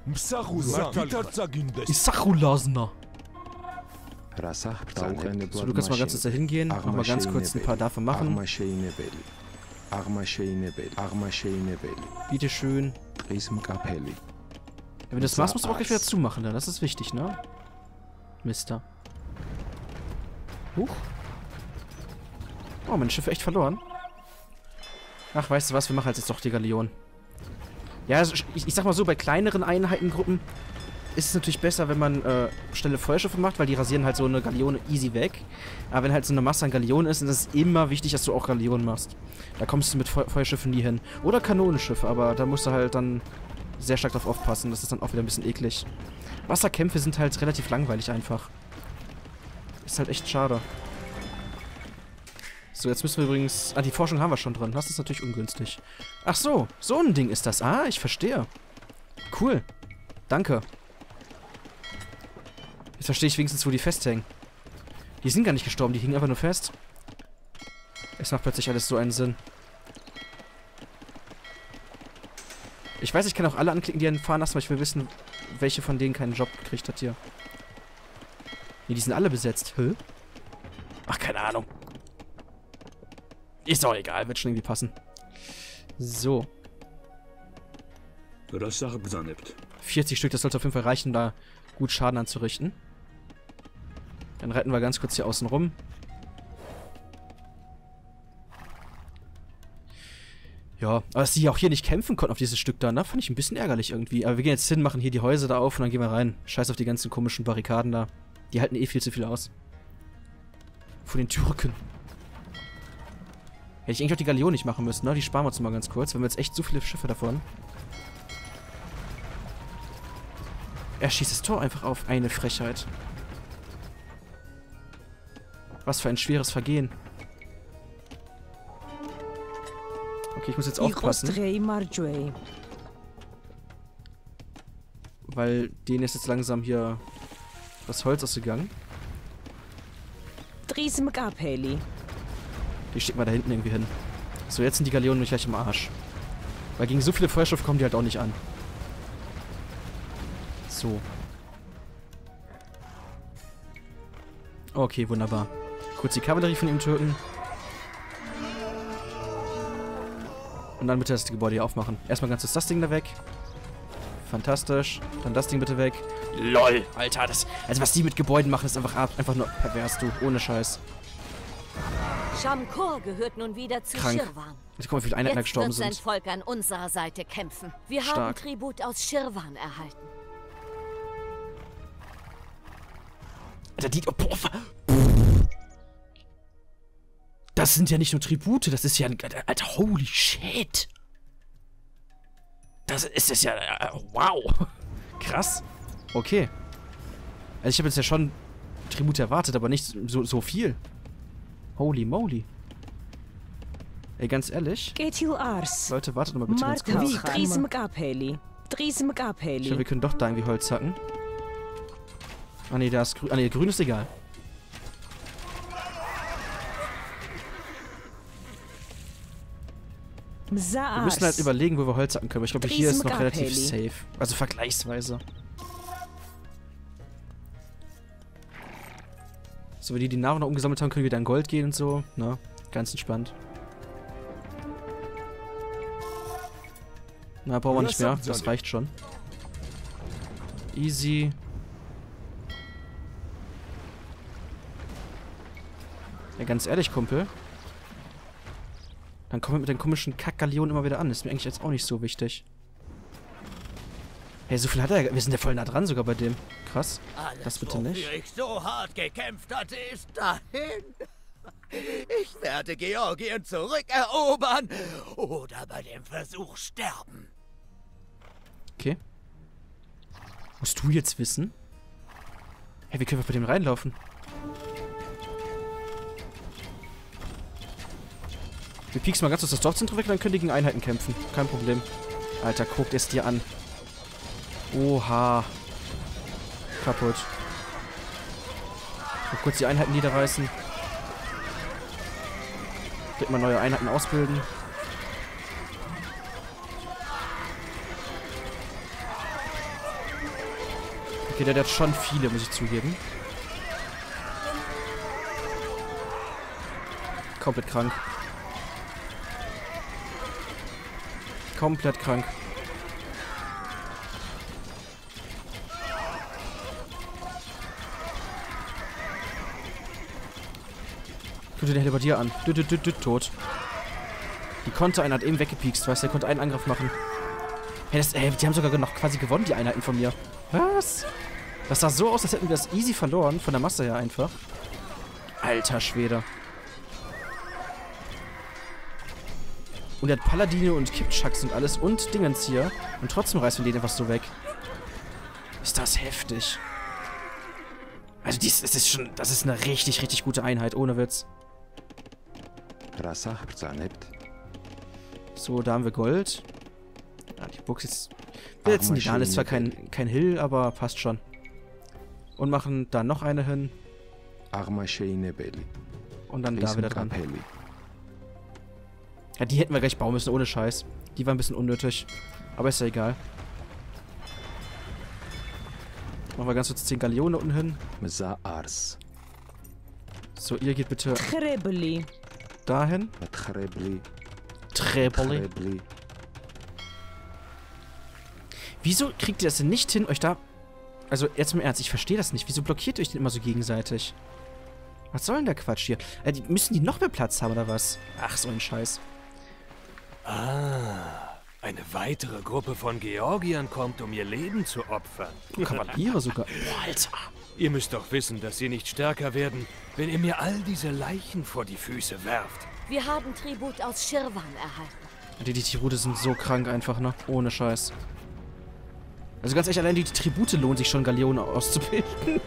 Isachulasna. So, du kannst mal ganz kurz da hingehen, noch mal ganz kurz ein paar davon machen. Bitte schön. Wenn du das machst, musst du auch gleich wieder zumachen, dann. Das ist wichtig, ne? Mister. Huch. Oh, meine Schiffe echt verloren. Ach, weißt du was? Wir machen halt jetzt doch die Galeon. Ja, also ich, ich sag mal so, bei kleineren Einheitengruppen ist es natürlich besser, wenn man äh, schnelle Feuerschiffe macht, weil die rasieren halt so eine Galeone easy weg. Aber wenn halt so eine Masse an Galeonen ist, dann ist es immer wichtig, dass du auch Galeonen machst. Da kommst du mit Fe Feuerschiffen nie hin. Oder Kanonenschiffe, aber da musst du halt dann sehr stark drauf aufpassen. Das ist dann auch wieder ein bisschen eklig. Wasserkämpfe sind halt relativ langweilig einfach. Ist halt echt schade. So, jetzt müssen wir übrigens... Ah, die Forschung haben wir schon drin. Das ist natürlich ungünstig. Ach so, so ein Ding ist das. Ah, ich verstehe. Cool. Danke. Jetzt verstehe ich wenigstens, wo die festhängen. Die sind gar nicht gestorben, die hingen einfach nur fest. Es macht plötzlich alles so einen Sinn. Ich weiß, ich kann auch alle anklicken, die einen fahren lassen, aber ich will wissen, welche von denen keinen Job gekriegt hat hier. Nee, die sind alle besetzt. Hä? Ach, keine Ahnung. Ist doch egal, wird schon irgendwie passen. So. vierzig Stück, das sollte auf jeden Fall reichen, da gut Schaden anzurichten. Dann retten wir ganz kurz hier außen rum. Ja, aber dass die auch hier nicht kämpfen konnten auf dieses Stück da, ne? Fand ich ein bisschen ärgerlich irgendwie. Aber wir gehen jetzt hin, machen hier die Häuser da auf und dann gehen wir rein. Scheiß auf die ganzen komischen Barrikaden da. Die halten eh viel zu viel aus. Von den Türken. Hätte ich eigentlich auch die Galeone nicht machen müssen, ne? Die sparen wir uns mal ganz kurz. Wir haben jetzt echt so viele Schiffe davon. Er schießt das Tor einfach auf. Eine Frechheit. Was für ein schweres Vergehen. Okay, ich muss jetzt aufpassen. Weil denen ist jetzt langsam hier das Holz ausgegangen. Die schicken wir da hinten irgendwie hin. So, jetzt sind die Galeonen nicht gleich im Arsch. Weil gegen so viele Feuerschiffe kommen die halt auch nicht an. So. Okay, wunderbar. Kurz die Kavallerie von ihm töten. Und dann bitte das Gebäude hier aufmachen. Erstmal ganz das Ding da weg. Fantastisch. Dann das Ding bitte weg. LOL, Alter. Das, also was die mit Gebäuden machen, ist einfach, einfach nur pervers, du. Ohne Scheiß. Shamkur gehört nun wieder zu Krank. Shirvan. Jetzt guck mal, wie viele Einheiten da gestorben Jetzt wird sind. sein Volk an unserer Seite kämpfen. Wir Stark. haben Tribut aus Shirvan erhalten. Alter, die... Oh, boah, das sind ja nicht nur Tribute, das ist ja ein... Alter, holy shit. Das ist es ja... Wow. Krass. Okay. Also ich habe jetzt ja schon Tribute erwartet, aber nicht so, so viel. Holy moly. Ey, ganz ehrlich. Leute, wartet noch mal bitte ganz kurz. Ich glaube, wir können doch da irgendwie Holz hacken. Ah ne, da ist grün. Ah ne, grün ist egal. Wir müssen halt überlegen, wo wir Holz hacken können. Aber ich glaube, hier ist noch relativ safe. Also vergleichsweise. So, wenn die die Nahrung noch umgesammelt haben, können wir wieder in Gold gehen und so. Na, ganz entspannt. Na, brauchen wir nicht mehr. Das reicht schon. Easy. Ja, ganz ehrlich, Kumpel. Dann kommen wir mit den komischen Kack-Galeonen immer wieder an. Ist mir eigentlich jetzt auch nicht so wichtig. Hey, so viel hat er. Wir sind ja voll nah dran sogar bei dem. Krass. Alles, das bitte nicht. Wofür ich so hart gekämpft hatte, ist dahin. Ich werde Georgien zurückerobern oder bei dem Versuch sterben. Okay. Musst du jetzt wissen? Hey, wie können wir bei dem reinlaufen? Wir pieksen mal ganz aus das Dorfzentrum weg, dann können die gegen Einheiten kämpfen. Kein Problem. Alter, guckt es dir an. Oha. Kaputt. Mal kurz die Einheiten niederreißen. Direkt mal neue Einheiten ausbilden. Okay, der, der hat schon viele, muss ich zugeben. Komplett krank. Komplett krank. Guck dir den Halberdier an. Dü, dü, dü, dü, tot. Die konnte einer hat eben weggepiekst, weißt du? Der konnte einen Angriff machen. Hey, das, hey, die haben sogar noch quasi gewonnen, die Einheiten von mir. Was? Das sah so aus, als hätten wir das easy verloren. Von der Masse her einfach. Alter Schwede. Und er hat Paladine und Kipchaks und alles und Dingens hier. Und trotzdem reißen wir den einfach so weg. Ist das heftig. Also dies, das ist schon, das ist eine richtig, richtig gute Einheit, ohne Witz. So, da haben wir Gold. Ja, die Box ist... Wir setzen die da, ist zwar kein, kein Hill, aber passt schon. Und machen da noch eine hin. Und dann da wieder dran. Ja, die hätten wir gleich bauen müssen, ohne Scheiß. Die war ein bisschen unnötig. Aber ist ja egal. Machen wir ganz kurz zehn Galeonen unten hin. So, ihr geht bitte dahin. Treboli. Wieso kriegt ihr das denn nicht hin, euch da... Also, jetzt im Ernst, ich verstehe das nicht. Wieso blockiert ihr euch denn immer so gegenseitig? Was soll denn der Quatsch hier? Äh, die, müssen die noch mehr Platz haben, oder was? Ach, so ein Scheiß. Ah, eine weitere Gruppe von Georgiern kommt, um ihr Leben zu opfern. Kavaliere sogar. Oh, Alter. Ihr müsst doch wissen, dass sie nicht stärker werden, wenn ihr mir all diese Leichen vor die Füße werft. Wir haben Tribut aus Schirwan erhalten. Die, die Tribute sind so krank einfach, ne? Ohne Scheiß. Also ganz ehrlich, allein die Tribute lohnt sich schon, Galeonen auszubilden.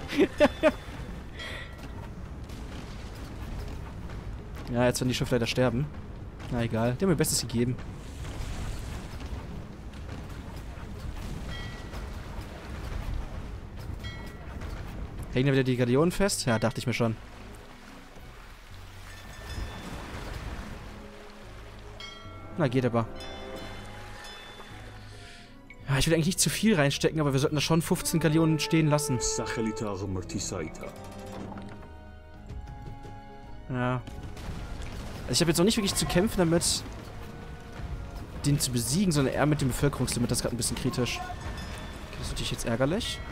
Ja, jetzt werden die Schiffe leider sterben. Na egal, die haben mir Bestes gegeben. Hängen da wieder die Galeonen fest? Ja, dachte ich mir schon. Na, geht aber. Ja, ich will eigentlich nicht zu viel reinstecken, aber wir sollten da schon fünfzehn Galeonen stehen lassen. Ja. Also ich habe jetzt noch nicht wirklich zu kämpfen damit, den zu besiegen, sondern eher mit dem Bevölkerungslimit. Das ist gerade ein bisschen kritisch. Okay, das ist natürlich jetzt ärgerlich.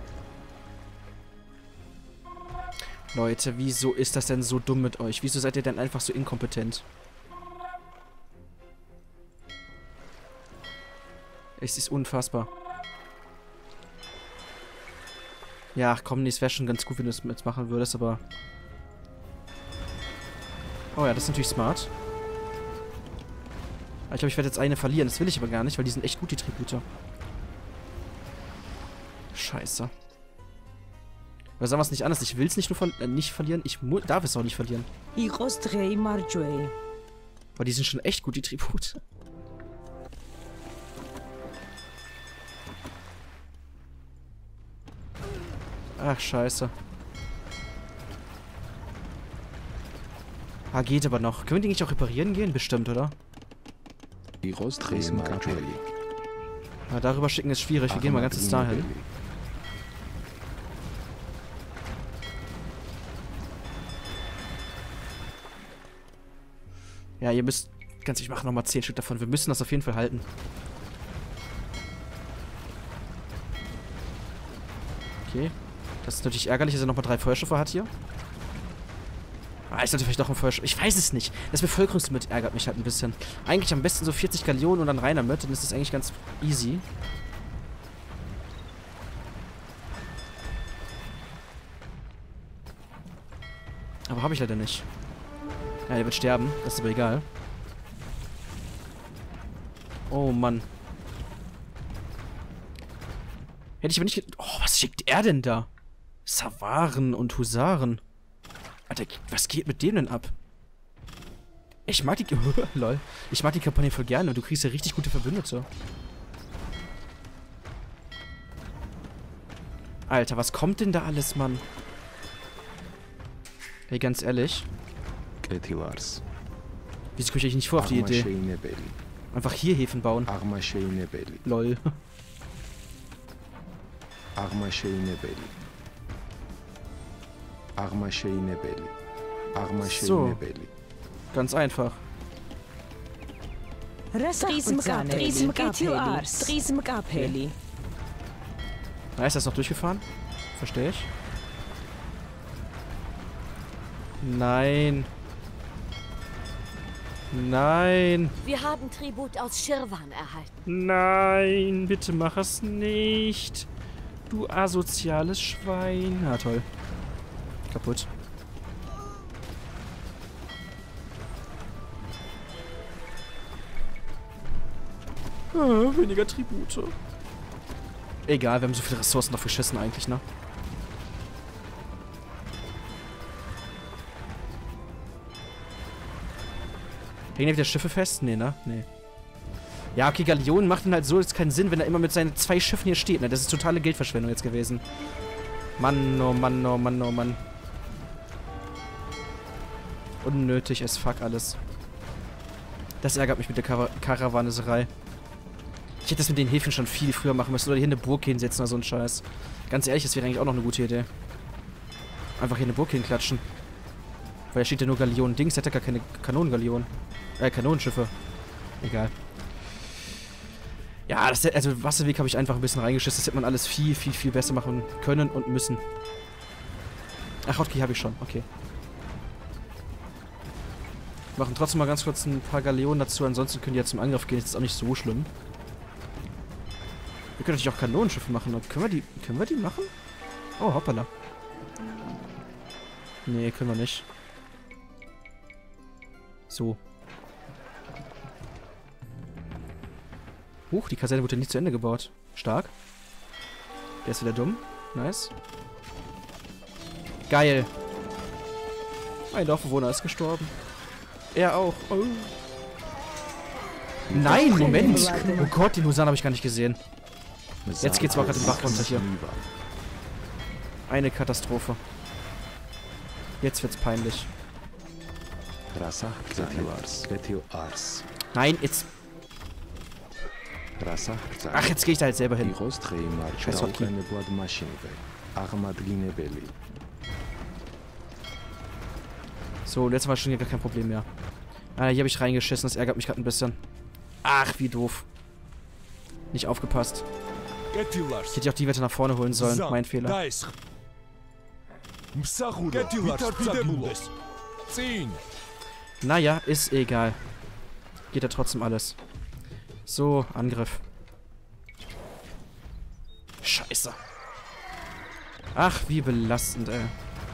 Leute, wieso ist das denn so dumm mit euch? Wieso seid ihr denn einfach so inkompetent? Es ist unfassbar. Ja, komm, nee, es wäre schon ganz gut, wenn du es jetzt machen würdest, aber... Oh ja, das ist natürlich smart. Aber ich glaube, ich werde jetzt eine verlieren. Das will ich aber gar nicht, weil die sind echt gut, die Tribute. Scheiße. Oder sagen wir es nicht anders. Ich will es nicht nur von, äh, nicht verlieren. Ich darf es auch nicht verlieren. Aber die sind schon echt gut, die Tribute. Ach, scheiße. Ah, geht aber noch. Können wir die nicht auch reparieren gehen? Bestimmt, oder? Ah, darüber schicken ist schwierig. Wir gehen mal ganz kurz dahin. Ja, ihr müsst... Ganz ich mache nochmal zehn Stück davon. Wir müssen das auf jeden Fall halten. Okay. Das ist natürlich ärgerlich, dass er nochmal drei Feuerschiffe hat hier. Ah, ist natürlich doch ein Feuerschiff. Ich weiß es nicht. Das Bevölkerungslimit ärgert mich halt ein bisschen. Eigentlich am besten so vierzig Galeonen und dann rein damit. Dann ist das eigentlich ganz easy. Aber habe ich leider nicht. Ja, der wird sterben. Das ist aber egal. Oh, Mann. Hätte ich aber nicht... Oh, was schickt er denn da? Savaren und Husaren. Alter, was geht mit dem denn ab? Ich mag die... Lol. Ich mag die Kampagne voll gerne und du kriegst ja richtig gute Verbündete. Alter, was kommt denn da alles, Mann? Hey, ganz ehrlich. Wieso komme ich nicht vor auf die Idee? Einfach hier Häfen bauen. Lol. So. Ganz einfach. Na, ist das noch durchgefahren? Verstehe ich. Nein. Nein. Wir haben Tribut aus Shirvan erhalten. Nein, bitte mach es nicht. Du asoziales Schwein. Na toll. Kaputt. Ah, weniger Tribute. Egal, wir haben so viele Ressourcen dafür geschissen eigentlich, ne? Hängen ja wieder Schiffe fest? Nee, ne? Nee. Ja, okay, Galeonen macht dann halt so jetzt keinen Sinn, wenn er immer mit seinen zwei Schiffen hier steht, ne? Das ist totale Geldverschwendung jetzt gewesen. Mann, oh Mann, oh Mann, oh Mann. Unnötig as fuck alles. Das ärgert mich mit der Kar Karawaneserei. Ich hätte das mit den Häfen schon viel früher machen müssen. Oder hier eine Burg hinsetzen oder so ein Scheiß. Ganz ehrlich, das wäre eigentlich auch noch eine gute Idee. Einfach hier eine Burg hinklatschen. Weil da steht ja nur Galeonen. Dings hätte gar keine Kanonengaleonen. Äh, Kanonenschiffe. Egal. Ja, das, also Wasserweg habe ich einfach ein bisschen reingeschissen. Das hätte man alles viel, viel, viel besser machen können und müssen. Ach, Hotkey habe ich schon. Okay. Wir machen trotzdem mal ganz kurz ein paar Galeonen dazu. Ansonsten können die ja zum Angriff gehen. Das ist auch nicht so schlimm. Wir können natürlich auch Kanonenschiffe machen. Können wir die, können wir die machen? Oh, hoppala. Nee, können wir nicht. So. Huch, die Kaserne wurde nicht zu Ende gebaut. Stark. Der ist wieder dumm. Nice. Geil. Ein Dorfbewohner ist gestorben. Er auch. Oh. Nein, Moment. Oh Gott, den Husan habe ich gar nicht gesehen. Jetzt geht's mal gerade den Bach runter hier. Eine Katastrophe. Jetzt wird's peinlich. Nein, jetzt... Ach, jetzt gehe ich da halt selber hin. Scheiß Hotkey. So, letztes Mal schon gar kein Problem mehr. Ah, hier habe ich reingeschissen, das ärgert mich gerade ein bisschen. Ach, wie doof. Nicht aufgepasst. Ich hätte auch die Wette nach vorne holen sollen. Mein Fehler. Naja, ist egal. Geht ja trotzdem alles. So, Angriff. Scheiße. Ach, wie belastend, ey.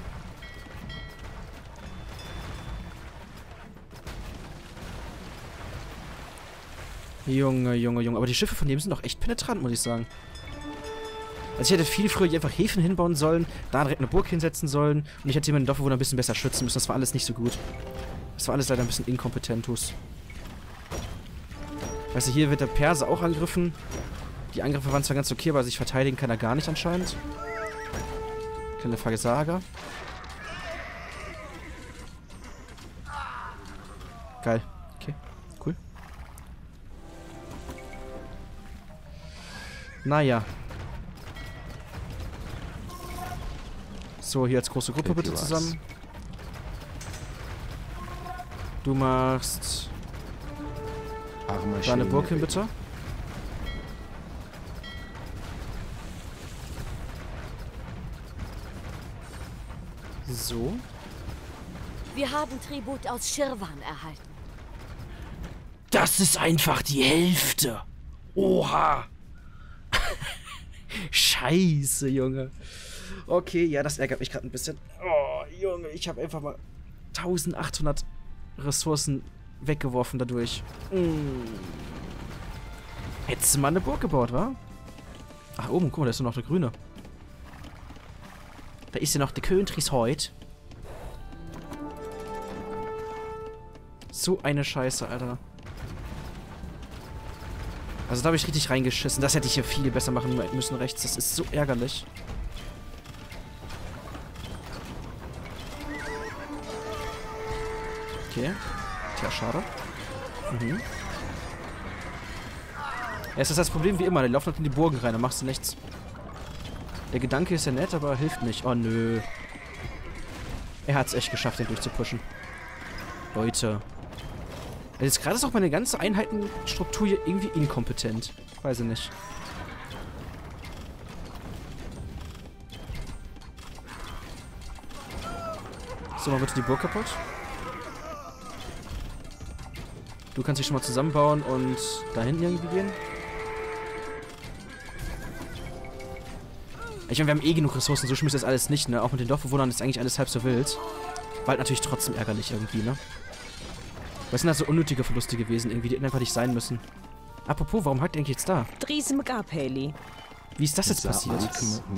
Junge, Junge, Junge. Aber die Schiffe von dem sind doch echt penetrant, muss ich sagen. Also ich hätte viel früher einfach Häfen hinbauen sollen, da direkt eine Burg hinsetzen sollen und ich hätte jemanden Dorfbewohner ein bisschen besser schützen müssen. Das war alles nicht so gut. Das war alles leider ein bisschen inkompetentus. Weißt du, hier wird der Perser auch angegriffen. Die Angriffe waren zwar ganz okay, aber sich verteidigen kann er gar nicht anscheinend. Kleine Versager. Geil. Okay, cool. Naja. So, hier als große Gruppe bitte zusammen. Du machst... Da eine Burg hin, bitte. So. Wir haben Tribut aus Shirvan erhalten. Das ist einfach die Hälfte. Oha. Scheiße, Junge. Okay, ja, das ärgert mich gerade ein bisschen. Oh, Junge, ich habe einfach mal eintausendachthundert Ressourcen weggeworfen dadurch. Hm. Hättest du mal eine Burg gebaut, wa? Ach, oben, guck mal, da ist noch der Grüne. Da ist ja noch der Köntris heute. So eine Scheiße, Alter. Also da habe ich richtig reingeschissen. Das hätte ich hier viel besser machen müssen rechts. Das ist so ärgerlich. Okay. Tja, schade. Mhm. Ja, es ist das Problem wie immer. Der läuft noch in die Burgen rein, da machst du nichts. Der Gedanke ist ja nett, aber hilft nicht. Oh, nö. Er hat es echt geschafft, den durchzupushen. Leute. Jetzt gerade ist auch meine ganze Einheitenstruktur hier irgendwie inkompetent. Weiß ich nicht. So, mal bitte die Burg kaputt. Du kannst dich schon mal zusammenbauen und da hinten irgendwie gehen. Ich meine, wir haben eh genug Ressourcen, so schlimm ist das alles nicht, ne? Auch mit den Dorfbewohnern ist eigentlich alles halb so wild. War halt natürlich trotzdem ärgerlich irgendwie, ne? Was sind das so unnötige Verluste gewesen, irgendwie, die hätten einfach nicht sein müssen. Apropos, warum hackt ihr eigentlich jetzt da? Wie ist das jetzt passiert?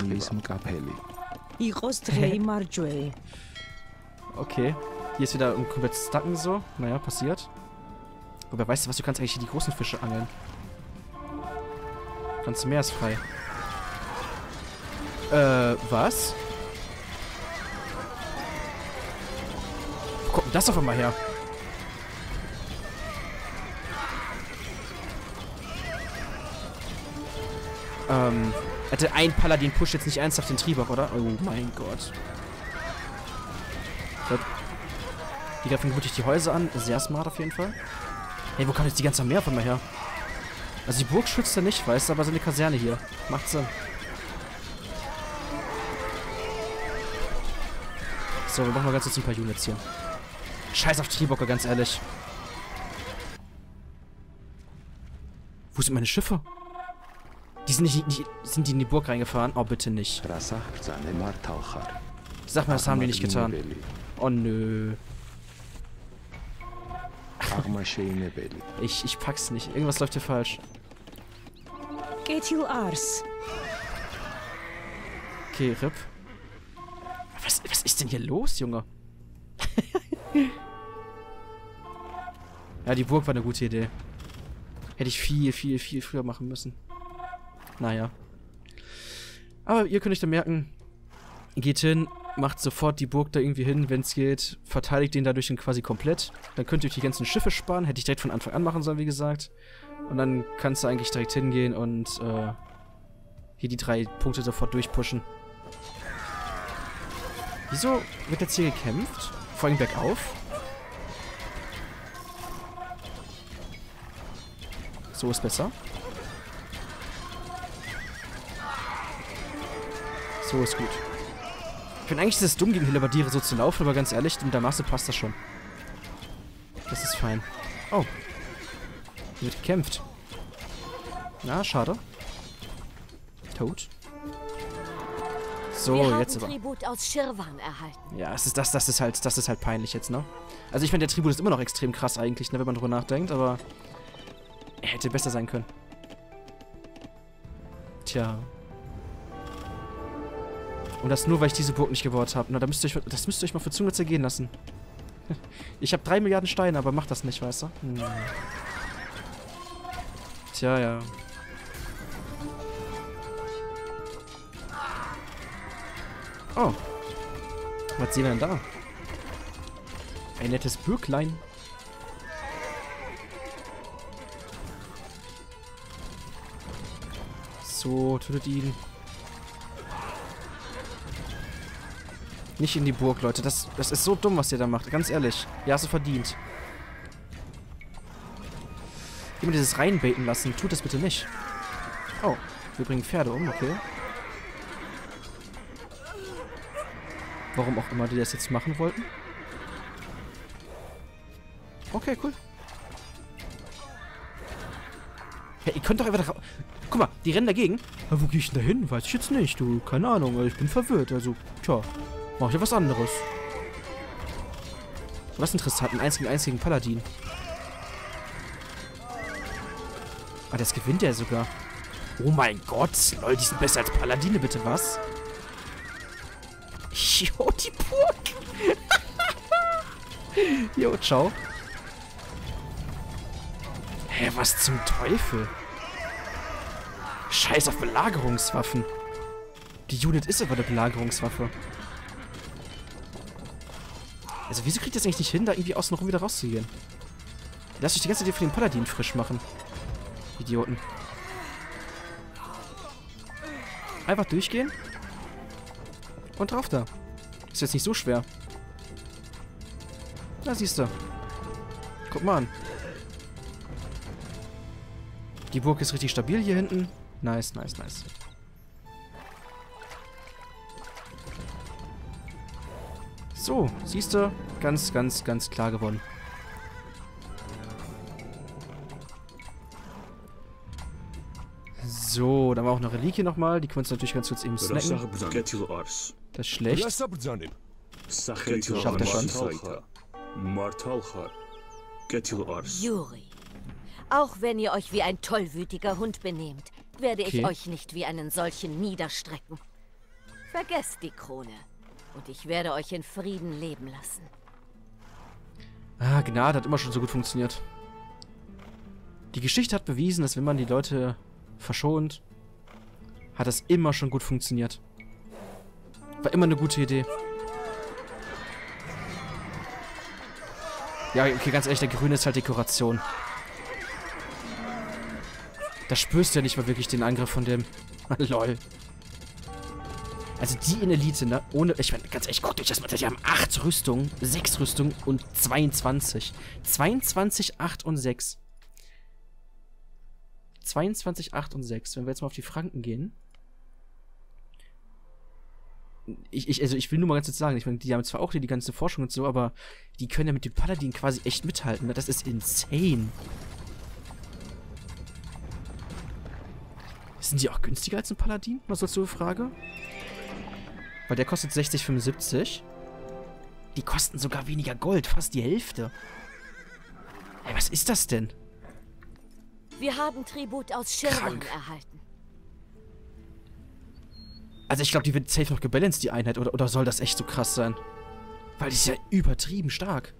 Okay. Hier ist wieder ein komplett Stacken so. Naja, passiert. Aber weißt du was, du kannst eigentlich hier die großen Fische angeln. Ganze Meer ist frei. Äh, was? Wo kommt denn das auf einmal her? Ähm, hatte ein Paladin pusht jetzt nicht ernsthaft den Tribok, oder? Oh mein Gott. Die greifen vermutlich die Häuser an. Sehr smart auf jeden Fall. Hey, wo kommt jetzt die ganze Meer von mir her? Also die Burg schützt er nicht, weißt du, aber so eine Kaserne hier. Macht Sinn. So, wir machen mal ganz kurz ein paar Units hier. Scheiß auf Tribocker, ganz ehrlich. Wo sind meine Schiffe? Die sind nicht, nicht sind die in die Burg reingefahren? Oh, bitte nicht. Sag mal, das haben die nicht getan. Oh, nö. Ich, ich pack's nicht. Irgendwas läuft hier falsch. Okay, R I P. Was, was ist denn hier los, Junge? Ja, die Burg war eine gute Idee. Hätte ich viel, viel, viel früher machen müssen. Naja. Aber ihr könnt euch da merken, geht hin, macht sofort die Burg da irgendwie hin, wenn es geht, verteidigt den dadurch quasi komplett. Dann könnt ihr euch die ganzen Schiffe sparen, hätte ich direkt von Anfang an machen sollen, wie gesagt. Und dann kannst du eigentlich direkt hingehen und äh, hier die drei Punkte sofort durchpushen. Wieso wird jetzt hier gekämpft? Vor allem bergauf? So ist besser. So ist gut. Ich finde eigentlich ist es dumm, gegen Hellebardiere so zu laufen, aber ganz ehrlich, mit der Masse passt das schon. Das ist fein. Oh. Hier wird gekämpft. Na, schade. Tot. So, Wir jetzt haben aber. Tribut aus Schirwan erhalten. Ja, es ist das, das ist halt, das ist halt peinlich jetzt, ne? Also ich finde, der Tribut ist immer noch extrem krass eigentlich, ne, wenn man drüber nachdenkt, aber er hätte besser sein können. Tja. Und das nur, weil ich diese Burg nicht gebaut habe. Na, da müsst ihr euch, das müsst ihr euch mal für Zunge zergehen lassen. Ich habe drei Milliarden Steine, aber macht das nicht, weißt du? Hm. Tja, ja. Oh. Was sehen wir denn da? Ein nettes Bürglein. So, tötet ihn. Nicht in die Burg, Leute. Das, das ist so dumm, was ihr da macht. Ganz ehrlich. Ja, hast du verdient. Immer dieses reinbaiten lassen. Tut das bitte nicht. Oh, wir bringen Pferde um, okay. Warum auch immer die das jetzt machen wollten. Okay, cool. Hey, ihr könnt doch einfach da... Guck mal, die rennen dagegen. Ja, wo gehe ich denn da hin? Weiß ich jetzt nicht. Du, keine Ahnung. Ich bin verwirrt. Also, tja. Mach ich ja was anderes. Was interessant. Ein einzigen, einzigen Paladin. Ah, das gewinnt er sogar. Oh mein Gott. Leute, die sind besser als Paladine, bitte, was? Jo, die Burg. Jo, ciao. Hä, was zum Teufel? Scheiß auf Belagerungswaffen. Die Unit ist aber eine Belagerungswaffe. Also wieso kriegt ihr das eigentlich nicht hin, da irgendwie außen rum wieder rauszugehen? Lasst euch die ganze Zeit für den Paladin frisch machen. Idioten. Einfach durchgehen. Und drauf da. Ist jetzt nicht so schwer. Da siehst du. Guck mal an. Die Burg ist richtig stabil hier hinten. Nice, nice, nice. So, siehst du? Ganz, ganz, ganz klar gewonnen. So, dann war auch eine Reliquie nochmal. Die können wir uns natürlich ganz kurz eben snacken. Das ist schlecht. Schafft er schon. Yuri, auch wenn ihr euch wie ein tollwütiger Hund benehmt, werde Okay. ich euch nicht wie einen solchen niederstrecken. Vergesst die Krone und ich werde euch in Frieden leben lassen. Ah, Gnade hat immer schon so gut funktioniert. Die Geschichte hat bewiesen, dass wenn man die Leute verschont, hat das immer schon gut funktioniert. War immer eine gute Idee. Ja, okay, ganz ehrlich, der Grüne ist halt Dekoration. Da spürst du ja nicht mal wirklich den Angriff von dem. Lol. Also die in Elite, ne? Ohne, ich meine, ganz ehrlich, guckt euch das mal. Die haben acht Rüstungen, sechs Rüstungen und zweiundzwanzig. zweiundzwanzig, acht und sechs. zweiundzwanzig, acht und sechs. Wenn wir jetzt mal auf die Franken gehen. Ich, ich, also ich will nur mal ganz kurz sagen, ich meine, die haben zwar auch die, die ganze Forschung und so, aber die können ja mit dem Paladin quasi echt mithalten. Ne? Das ist insane. Sind die auch günstiger als ein Paladin? Was sollst du Frage? Weil der kostet sechzig, fünfundsiebzig. Die kosten sogar weniger Gold, fast die Hälfte. Ey, was ist das denn? Wir haben Tribut aus Schirren Krank. erhalten. Also ich glaube, die wird safe noch gebalanced, die Einheit. Oder, oder soll das echt so krass sein? Weil die ist ja übertrieben stark.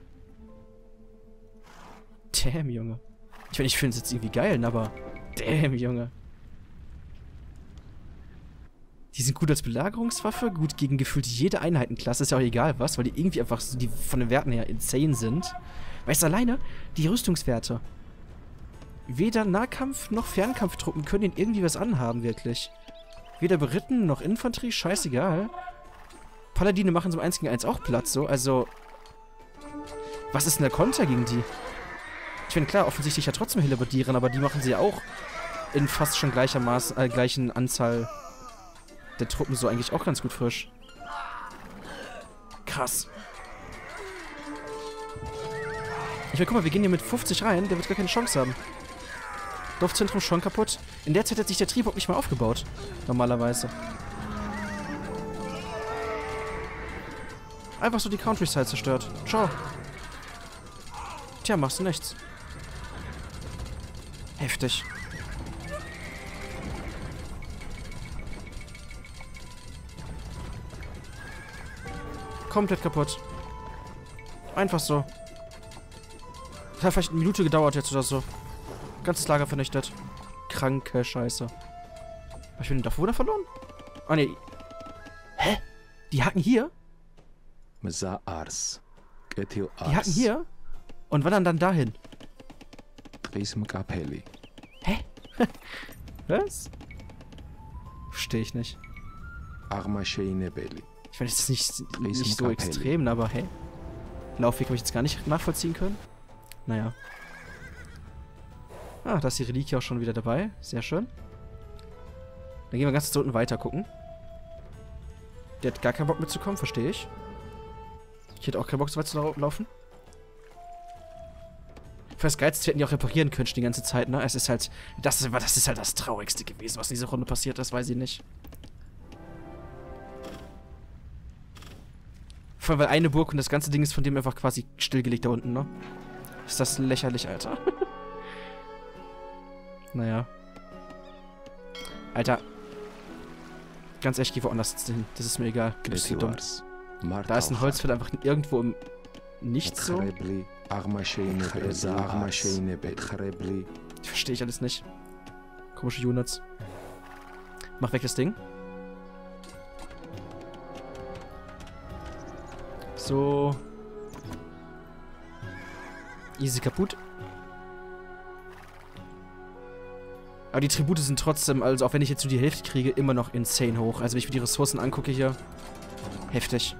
Damn, Junge. Ich meine, ich finde es jetzt irgendwie geil, aber... Damn, Junge. Die sind gut als Belagerungswaffe, gut gegen gefühlt jede Einheitenklasse, ist ja auch egal was, weil die irgendwie einfach so die von den Werten her insane sind. Weißt du, alleine die Rüstungswerte. Weder Nahkampf- noch Fernkampftruppen können ihnen irgendwie was anhaben, wirklich. Weder Beritten noch Infanterie, scheißegal. Paladine machen so eins gegen eins auch Platz, so, also... Was ist denn der Konter gegen die? Ich finde, klar, offensichtlich ja trotzdem Hellebardieren, aber die machen sie ja auch in fast schon gleicher Maß, äh, gleichen Anzahl der Truppen so eigentlich auch ganz gut frisch. Krass. Ich meine, guck mal, wir gehen hier mit fünfzig rein, der wird gar keine Chance haben. Dorfzentrum schon kaputt. In der Zeit hat sich der Tribok nicht mal aufgebaut. Normalerweise. Einfach so die Countryside zerstört. Ciao. Tja, machst du nichts. Heftig. Komplett kaputt. Einfach so. Das hat vielleicht eine Minute gedauert jetzt oder so. Ganzes Lager vernichtet. Kranke Scheiße. Hab ich den davor verloren? Ah, ne. Hä? Die hacken hier? Die hacken hier? Und wandern dann dahin. Hä? Was? Verstehe ich nicht. Ich meine, das ist nicht, nicht so extrem, aber hey. Laufweg habe ich jetzt gar nicht nachvollziehen können. Naja. Ah, da ist die Reliquie auch schon wieder dabei. Sehr schön. Dann gehen wir ganz unten weiter gucken. Der hat gar keinen Bock mitzukommen, verstehe ich. Ich hätte auch keinen Bock, so weit zu lau laufen. Für das Geilste hätten die auch reparieren können die ganze Zeit, ne? Es ist halt... Das ist, das ist halt das Traurigste gewesen, was in dieser Runde passiert ist, weiß ich nicht. Vor allem, weil eine Burg und das ganze Ding ist von dem einfach quasi stillgelegt da unten, ne? Ist das lächerlich, Alter. Naja. Alter. Ganz ehrlich, geh woanders hin. Das ist mir egal. Du bist so dumm. Da ist ein Holzfeld einfach irgendwo im Nichts so. Verstehe ich alles nicht. Komische Units. Mach weg das Ding. So. Easy kaputt. Aber die Tribute sind trotzdem, also auch wenn ich jetzt nur die Hälfte kriege, immer noch insane hoch. Also wenn ich mir die Ressourcen angucke hier, heftig.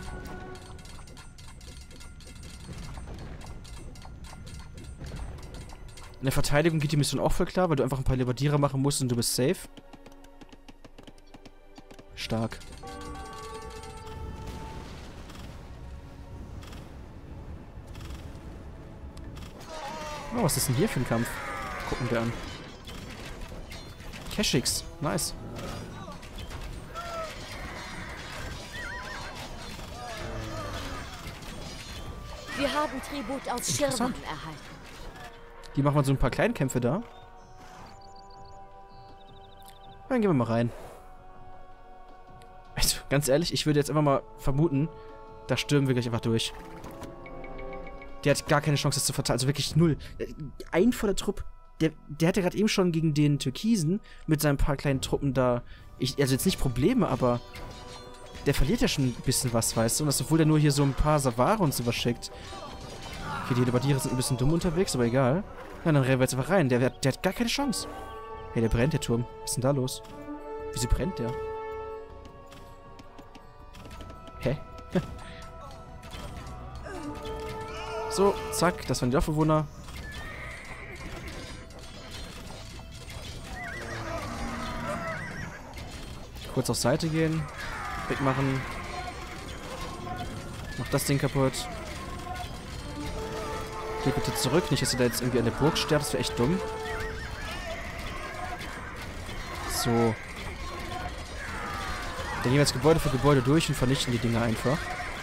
In der Verteidigung geht die Mission auch voll klar, weil du einfach ein paar Lebardierer machen musst und du bist safe. Stark. Oh, was ist denn hier für ein Kampf? Gucken wir an. Cashix. Nice. Wir haben Tribut aus Schirwan erhalten. Die machen wir so ein paar Kleinkämpfe da. Dann gehen wir mal rein. Also, ganz ehrlich, ich würde jetzt einfach mal vermuten, da stürmen wir gleich einfach durch. Der hat gar keine Chance, das zu verteidigen. Also wirklich null. Ein voller Trupp. Der, der hatte gerade eben schon gegen den Türkisen mit seinen paar kleinen Truppen da. Ich, also jetzt nicht Probleme, aber der verliert ja schon ein bisschen was, weißt du? Und das, obwohl der nur hier so ein paar Savare und sowas schickt. Okay, die Lebardierer sind ein bisschen dumm unterwegs, aber egal. Ja, dann rennen wir jetzt einfach rein. Der, der, der hat gar keine Chance. Hey, der brennt, der Turm. Was ist denn da los? Wieso brennt der? Hä? So, zack, das waren die Dorfbewohner. Kurz auf Seite gehen. Wegmachen. Mach das Ding kaputt. Geht bitte zurück. Nicht, dass ihr da jetzt irgendwie an der Burg sterbt. Das wäre echt dumm. So. Dann gehen wir jetzt Gebäude für Gebäude durch und vernichten die Dinger einfach.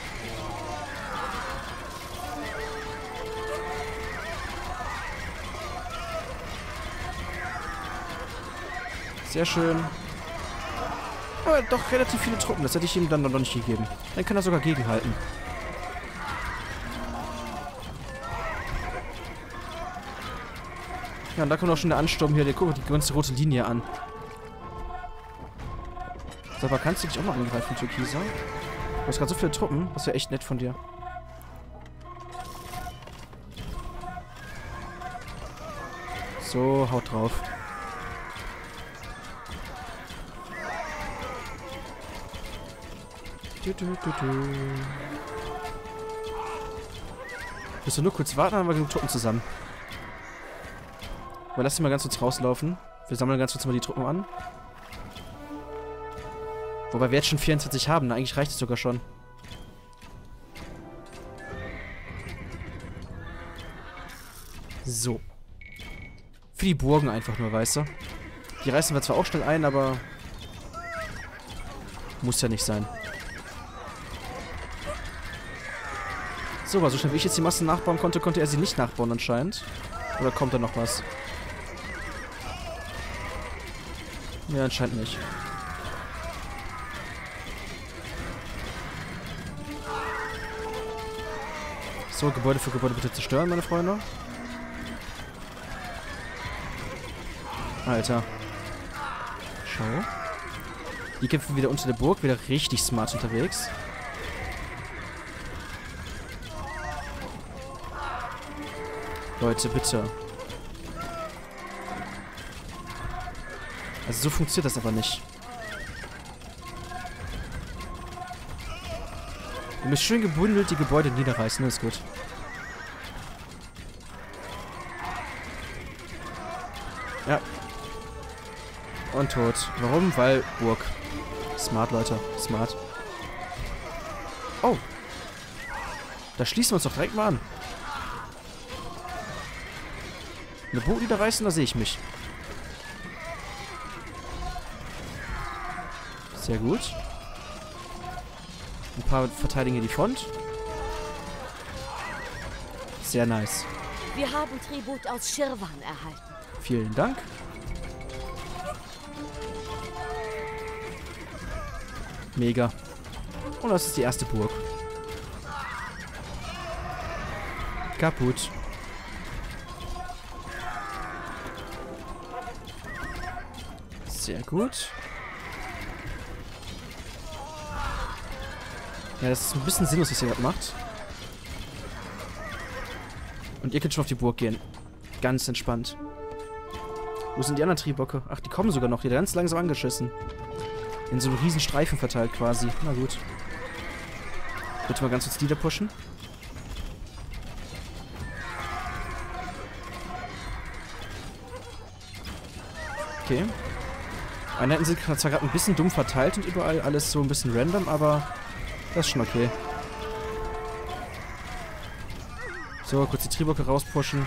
Sehr schön. Aber doch relativ viele Truppen. Das hätte ich ihm dann noch nicht gegeben. Dann kann er sogar gegenhalten. Ja, und da kommt auch schon der Ansturm hier. Der guckt die ganze rote Linie an. So, aber kannst du dich auch mal angreifen, Türkiser? Du hast gerade so viele Truppen. Das wäre echt nett von dir. So, haut drauf. Du, du, du, du. Müssen wir nur kurz warten, dann haben wir genug Truppen zusammen. Aber lass sie mal ganz kurz rauslaufen. Wir sammeln ganz kurz mal die Truppen an. Wobei wir jetzt schon vierundzwanzig haben, ne? Eigentlich reicht es sogar schon. So. Für die Burgen einfach nur, weißt du? Die reißen wir zwar auch schnell ein, aber muss ja nicht sein. So, aber so schnell wie ich jetzt die Massen nachbauen konnte, konnte er sie nicht nachbauen anscheinend. Oder kommt da noch was? Ja, anscheinend nicht. So, Gebäude für Gebäude bitte zerstören, meine Freunde. Alter. Schau. Die kämpfen wieder unter der Burg, wieder richtig smart unterwegs. Leute, bitte. Also so funktioniert das aber nicht. Ihr müsst schön gebündelt die Gebäude niederreißen, das ist gut. Ja. Und tot. Warum? Weil Burg. Smart, Leute. Smart. Oh. Da schließen wir uns doch direkt mal an. Eine Burg niederreißen, da sehe ich mich. Sehr gut. Ein paar verteidigen hier die Front. Sehr nice. Wir haben Tribut aus Schirwan erhalten. Vielen Dank. Mega. Und das ist die erste Burg. Kaputt. Sehr gut. Ja, das ist ein bisschen sinnlos, was ihr gerade macht. Und ihr könnt schon auf die Burg gehen. Ganz entspannt. Wo sind die anderen Tribocke? Ach, die kommen sogar noch. Die werden ganz langsam angeschissen. In so einem riesen Streifen verteilt quasi. Na gut. Bitte mal ganz kurz die da pushen. Okay. Einheiten sind zwar gerade ein bisschen dumm verteilt und überall alles so ein bisschen random, aber das ist schon okay. So, kurz die Tribocke rauspushen.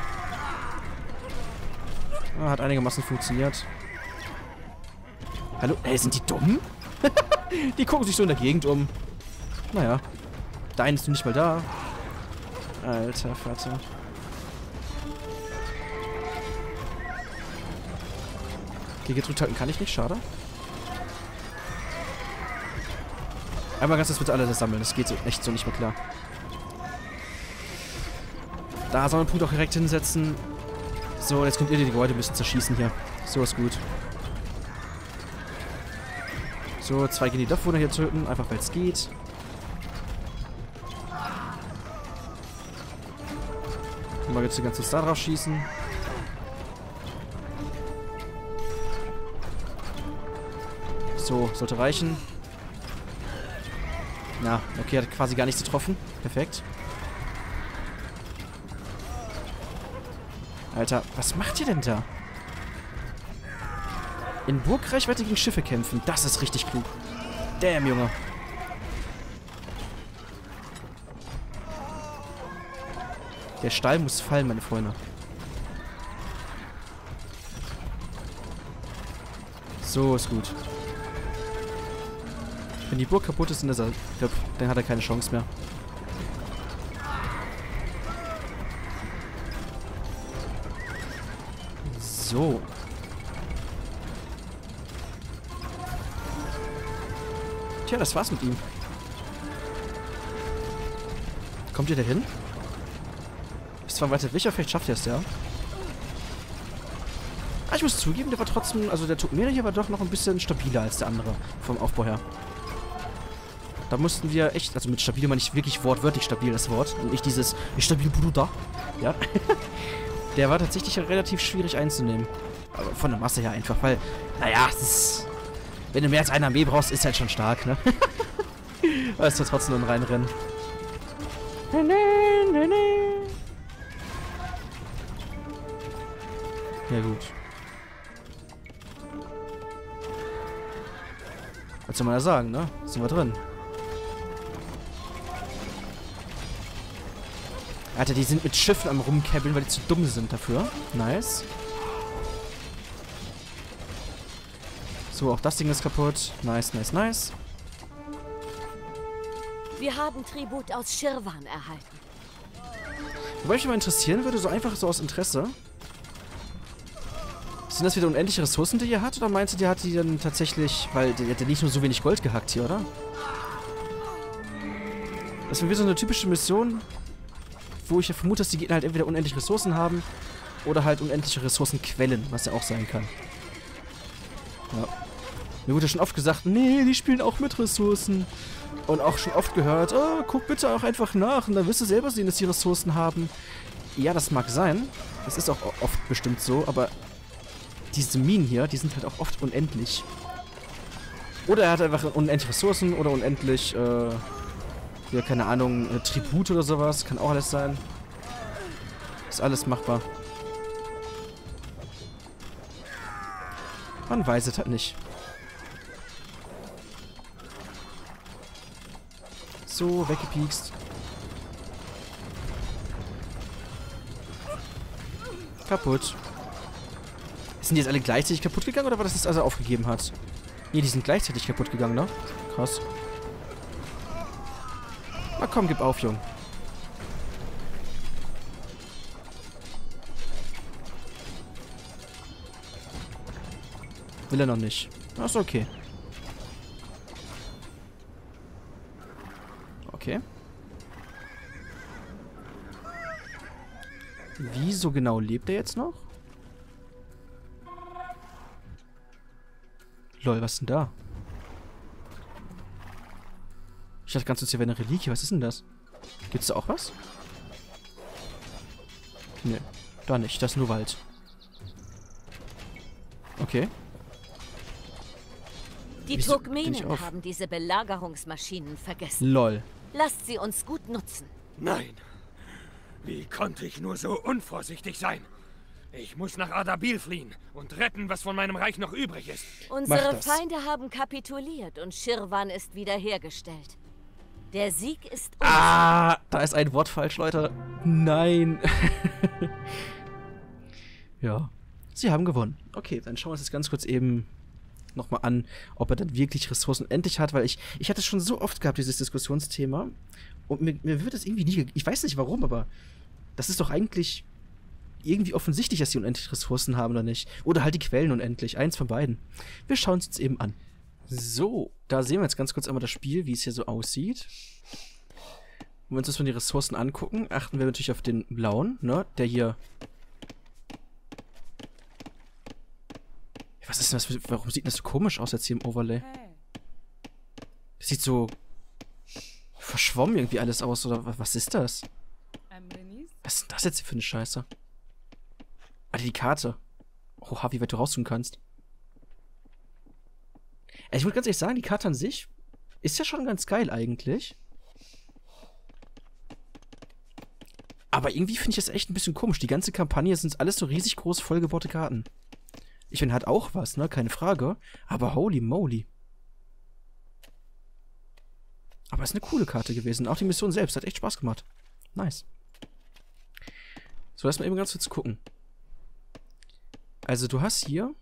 Ah, hat einigermaßen funktioniert. Hallo? Ey, sind die dumm? Die gucken sich so in der Gegend um. Naja. Dein ist nicht mal da. Alter Vater. Okay, gedrückt halten kann ich nicht, schade. Einmal ganz das bitte alle sammeln, das geht so echt so nicht mehr klar. Da soll man einen Punkt auch direkt hinsetzen. So, jetzt könnt ihr die Gebäude ein bisschen zerschießen hier. So ist gut. So, zwei gehen die Dorfbewohner hier töten, einfach weil es geht. Mal jetzt die ganze Star drauf schießen. So, sollte reichen. Na, okay, hat quasi gar nichts getroffen. Perfekt. Alter, was macht ihr denn da? In Burgreichweite gegen Schiffe kämpfen. Das ist richtig klug. Damn, Junge. Der Stall muss fallen, meine Freunde. So, ist gut. Wenn die Burg kaputt ist, dann, ist er, dann hat er keine Chance mehr. So. Tja, das war's mit ihm. Kommt ihr da hin? Ist zwar weiter Wicher, vielleicht schafft ihr es ja. Ah, ich muss zugeben, der war trotzdem, also der Turkmene hier war doch noch ein bisschen stabiler als der andere vom Aufbau her. Da mussten wir echt, also mit stabil meine ich wirklich wortwörtlich stabil, das Wort. Und nicht dieses, ich stabil Bruder. Ja. Der war tatsächlich relativ schwierig einzunehmen. Aber von der Masse her einfach, weil, naja, es ist, wenn du mehr als eine Armee brauchst, ist halt schon stark, ne? Aber es ist ja trotzdem nur ein Reinrennen. Ja, gut. Was soll man da sagen, ne? Sind wir drin. Alter, die sind mit Schiffen am rumkäbbeln, weil die zu dumm sind dafür. Nice. So, auch das Ding ist kaputt. Nice, nice, nice. Wir haben Tribut aus Schirwan erhalten. Wobei mich mal interessieren würde, so einfach so aus Interesse. Sind das wieder unendliche Ressourcen, die ihr hat? Oder meinst du, die hat die dann tatsächlich... Weil die hat ja nicht nur so wenig Gold gehackt hier, oder? Das wäre wieder so eine typische Mission, wo ich ja vermute, dass die Gegner halt entweder unendliche Ressourcen haben oder halt unendliche Ressourcenquellen, was ja auch sein kann. Ja. Mir wurde schon oft gesagt, nee, die spielen auch mit Ressourcen. Und auch schon oft gehört, oh, guck bitte auch einfach nach und dann wirst du selber sehen, dass die Ressourcen haben. Ja, das mag sein. Das ist auch oft bestimmt so, aber diese Minen hier, die sind halt auch oft unendlich. Oder er hat einfach unendlich Ressourcen oder unendlich, äh, ja, keine Ahnung, äh, Tribut oder sowas. Kann auch alles sein. Ist alles machbar. Man weiß es halt nicht. So, weggepiekst. Kaputt. Sind die jetzt alle gleichzeitig kaputt gegangen oder war das das, als er aufgegeben hat? Ne, die sind gleichzeitig kaputt gegangen, ne? Krass. Na komm, gib auf, Jung. Will er noch nicht. Das ist okay. Okay. Wieso genau lebt er jetzt noch? Lol, was ist denn da? Ich dachte ganz kurz, hier wäre eine Reliquie. Was ist denn das? Gibt's da auch was? Nee, da nicht. Das ist nur Wald. Okay. Die Wieso Turkmenen haben diese Belagerungsmaschinen vergessen. Lol. Lasst sie uns gut nutzen. Nein. Wie konnte ich nur so unvorsichtig sein? Ich muss nach Ardabil fliehen und retten, was von meinem Reich noch übrig ist. Unsere Feinde haben kapituliert und Schirwan ist wiederhergestellt. Der Sieg ist unser. Ah, da ist ein Wort falsch, Leute. Nein. Ja, sie haben gewonnen. Okay, dann schauen wir uns das ganz kurz eben nochmal an, ob er dann wirklich Ressourcen endlich hat, weil ich, ich hatte es schon so oft gehabt, dieses Diskussionsthema. Und mir, mir wird das irgendwie nie, ich weiß nicht warum, aber das ist doch eigentlich irgendwie offensichtlich, dass sie unendlich Ressourcen haben oder nicht. Oder halt die Quellen unendlich, eins von beiden. Wir schauen es uns eben an. So, da sehen wir jetzt ganz kurz einmal das Spiel, wie es hier so aussieht. Wenn wir uns das von den Ressourcen angucken, achten wir natürlich auf den blauen, ne, der hier... Was ist denn das für, warum sieht das so komisch aus jetzt hier im Overlay? Das sieht so verschwommen irgendwie alles aus, oder was ist das? Was ist denn das jetzt für eine Scheiße? Alter, die Karte. Oha, wie weit du rauszogen kannst. Ich würde ganz ehrlich sagen, die Karte an sich ist ja schon ganz geil eigentlich. Aber irgendwie finde ich das echt ein bisschen komisch. Die ganze Kampagne sind alles so riesig groß vollgebaute Karten. Ich finde halt auch was, ne? Keine Frage. Aber holy moly. Aber ist eine coole Karte gewesen. Auch die Mission selbst hat echt Spaß gemacht. Nice. So, lass mal eben ganz kurz gucken. Also, du hast hier...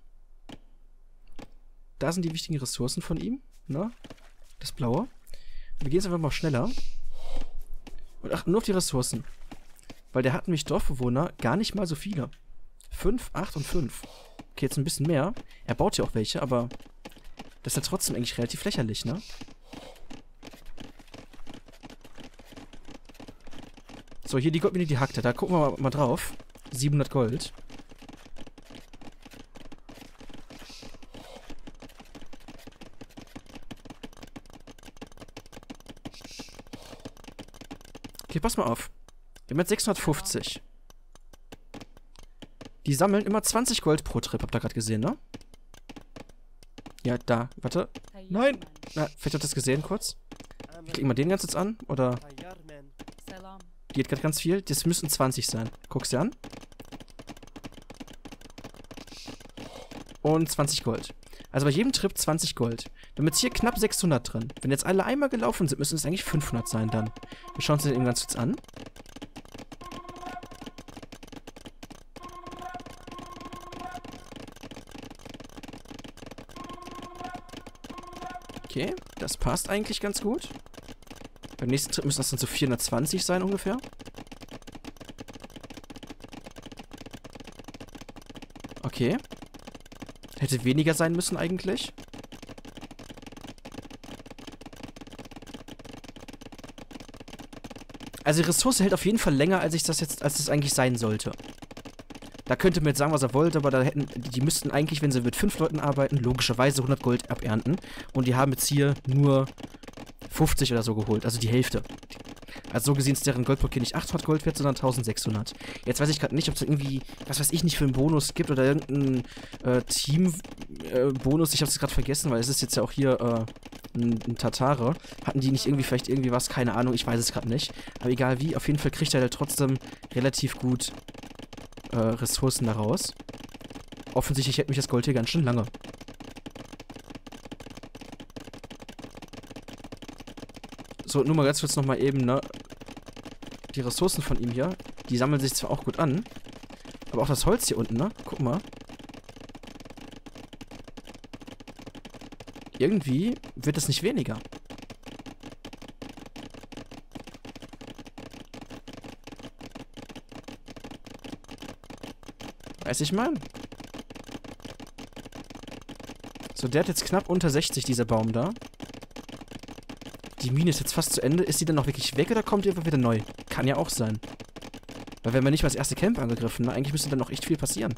Da sind die wichtigen Ressourcen von ihm, ne? Das Blaue. Wir gehen jetzt einfach mal schneller. Und achten nur auf die Ressourcen. Weil der hat nämlich Dorfbewohner gar nicht mal so viele. Fünf, acht und fünf. Okay, jetzt ein bisschen mehr. Er baut ja auch welche, aber das ist ja trotzdem eigentlich relativ lächerlich, ne? So, hier die Goldmine, die hackt er. Da gucken wir mal, mal drauf. siebenhundert Gold. Okay, pass mal auf. Wir haben jetzt sechshundertfünfzig. Die sammeln immer zwanzig Gold pro Trip. Habt ihr gerade gesehen, ne? Ja, da. Warte. Nein! Na, vielleicht habt ihr das gesehen kurz. Wir klicken mal den ganz kurz an. Oder... Die hat gerade ganz viel. Das müssen zwanzig sein. Guck's dir an. Und zwanzig Gold. Also bei jedem Trip zwanzig Gold. Wir haben jetzt hier knapp sechshundert drin. Wenn jetzt alle einmal gelaufen sind, müssen es eigentlich fünfhundert sein dann. Wir schauen uns den eben ganz kurz an. Okay, das passt eigentlich ganz gut. Beim nächsten Trip müssen das dann so vierhundertzwanzig sein ungefähr. Okay. Hätte weniger sein müssen eigentlich. Also die Ressource hält auf jeden Fall länger, als ich das jetzt, als das eigentlich sein sollte. Da könnte man jetzt sagen, was er wollte, aber da hätten, die müssten eigentlich, wenn sie mit fünf Leuten arbeiten, logischerweise hundert Gold abernten. Und die haben jetzt hier nur fünfzig oder so geholt, also die Hälfte. Also so gesehen ist deren Goldpaket nicht achthundert Gold wert, sondern eintausendsechshundert. Jetzt weiß ich gerade nicht, ob es irgendwie, was weiß ich nicht, für einen Bonus gibt oder irgendeinen äh, Team-Bonus. Äh, ich habe es gerade vergessen, weil es ist jetzt ja auch hier äh, ein, ein Tatare. Hatten die nicht irgendwie vielleicht irgendwie was? Keine Ahnung, ich weiß es gerade nicht. Aber egal wie, auf jeden Fall kriegt er halt trotzdem relativ gut äh, Ressourcen daraus. Offensichtlich hält mich das Gold hier ganz schön lange. So, nur mal ganz kurz nochmal eben, ne? Die Ressourcen von ihm hier, die sammeln sich zwar auch gut an, aber auch das Holz hier unten, ne? Guck mal. Irgendwie wird es nicht weniger. Weiß ich mal. So, der hat jetzt knapp unter sechzig, dieser Baum da. Die Mine ist jetzt fast zu Ende. Ist die dann noch wirklich weg oder kommt die einfach wieder neu? Kann ja auch sein. Weil wir haben ja nicht mal das erste Camp angegriffen, ne? Eigentlich müsste dann noch echt viel passieren.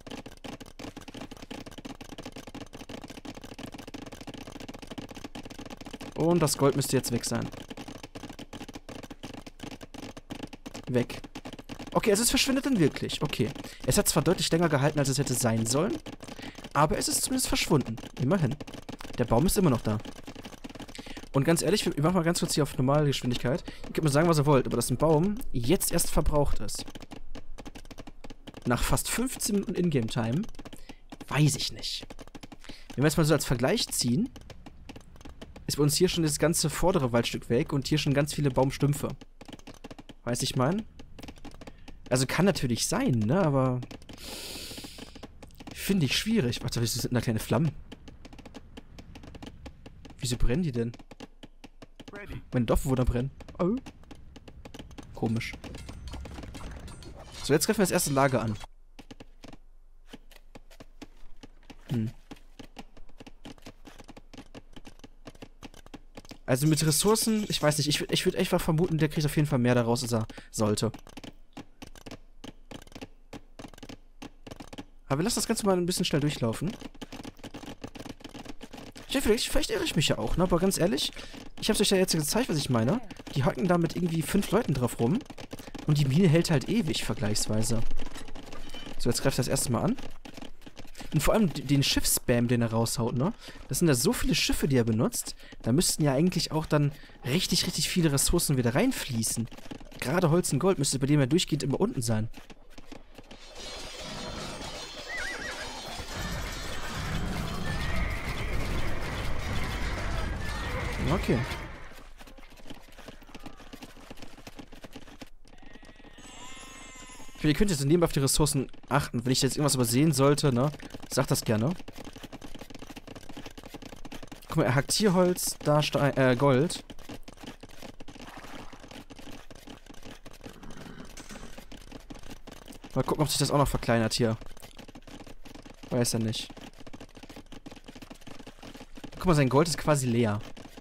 Und das Gold müsste jetzt weg sein. Weg. Okay, also es verschwindet dann wirklich. Okay. Es hat zwar deutlich länger gehalten, als es hätte sein sollen, aber es ist zumindest verschwunden. Immerhin. Der Baum ist immer noch da. Und ganz ehrlich, ich mache mal ganz kurz hier auf normale Geschwindigkeit. Ihr könnt mir sagen, was ihr wollt, aber dass ein Baum jetzt erst verbraucht ist. Nach fast fünfzehn Minuten Ingame-Time, weiß ich nicht. Wenn wir jetzt mal so als Vergleich ziehen, ist bei uns hier schon das ganze vordere Waldstück weg und hier schon ganz viele Baumstümpfe. Weiß ich mein? Also kann natürlich sein, ne, aber finde ich schwierig. Warte, wieso sind da kleine Flammen? Wieso brennen die denn? Mein Dorf wurde brennen. Oh. Komisch. So, jetzt greifen wir das erste Lager an. Hm. Also mit Ressourcen, ich weiß nicht, ich, ich würde einfach vermuten, der kriegt auf jeden Fall mehr daraus, als er sollte. Aber wir lassen das Ganze mal ein bisschen schnell durchlaufen. Ja, vielleicht, vielleicht irre ich mich ja auch, ne? Aber ganz ehrlich, ich habe euch ja jetzt gezeigt, was ich meine. Die hacken da mit irgendwie fünf Leuten drauf rum. Und die Mine hält halt ewig, vergleichsweise. So, jetzt greift das erste Mal an. Und vor allem den Schiffsspam, den er raushaut, ne? Das sind ja so viele Schiffe, die er benutzt. Da müssten ja eigentlich auch dann richtig, richtig viele Ressourcen wieder reinfließen. Gerade Holz und Gold müsste bei dem ja durchgehend immer unten sein. Okay. Ihr könnt jetzt nebenbei auf die Ressourcen achten. Wenn ich jetzt irgendwas übersehen sollte, ne? Sagt das gerne. Guck mal, er hackt hier Holz, da Stein, äh, Gold. Mal gucken, ob sich das auch noch verkleinert hier. Weiß er nicht. Guck mal, sein Gold ist quasi leer.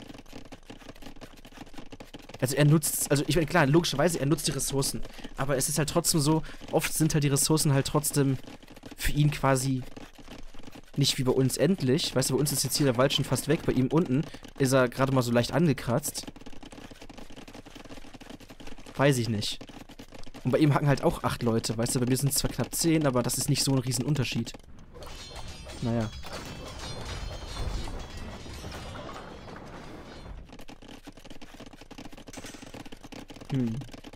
Also er nutzt, also ich meine, klar, logischerweise, er nutzt die Ressourcen. Aber es ist halt trotzdem so, oft sind halt die Ressourcen halt trotzdem für ihn quasi nicht wie bei uns endlich. Weißt du, bei uns ist jetzt hier der Wald schon fast weg. Bei ihm unten ist er gerade mal so leicht angekratzt. Weiß ich nicht. Und bei ihm hacken halt auch acht Leute. Weißt du, bei mir sind es zwar knapp zehn, aber das ist nicht so ein Riesenunterschied. Naja. Hm.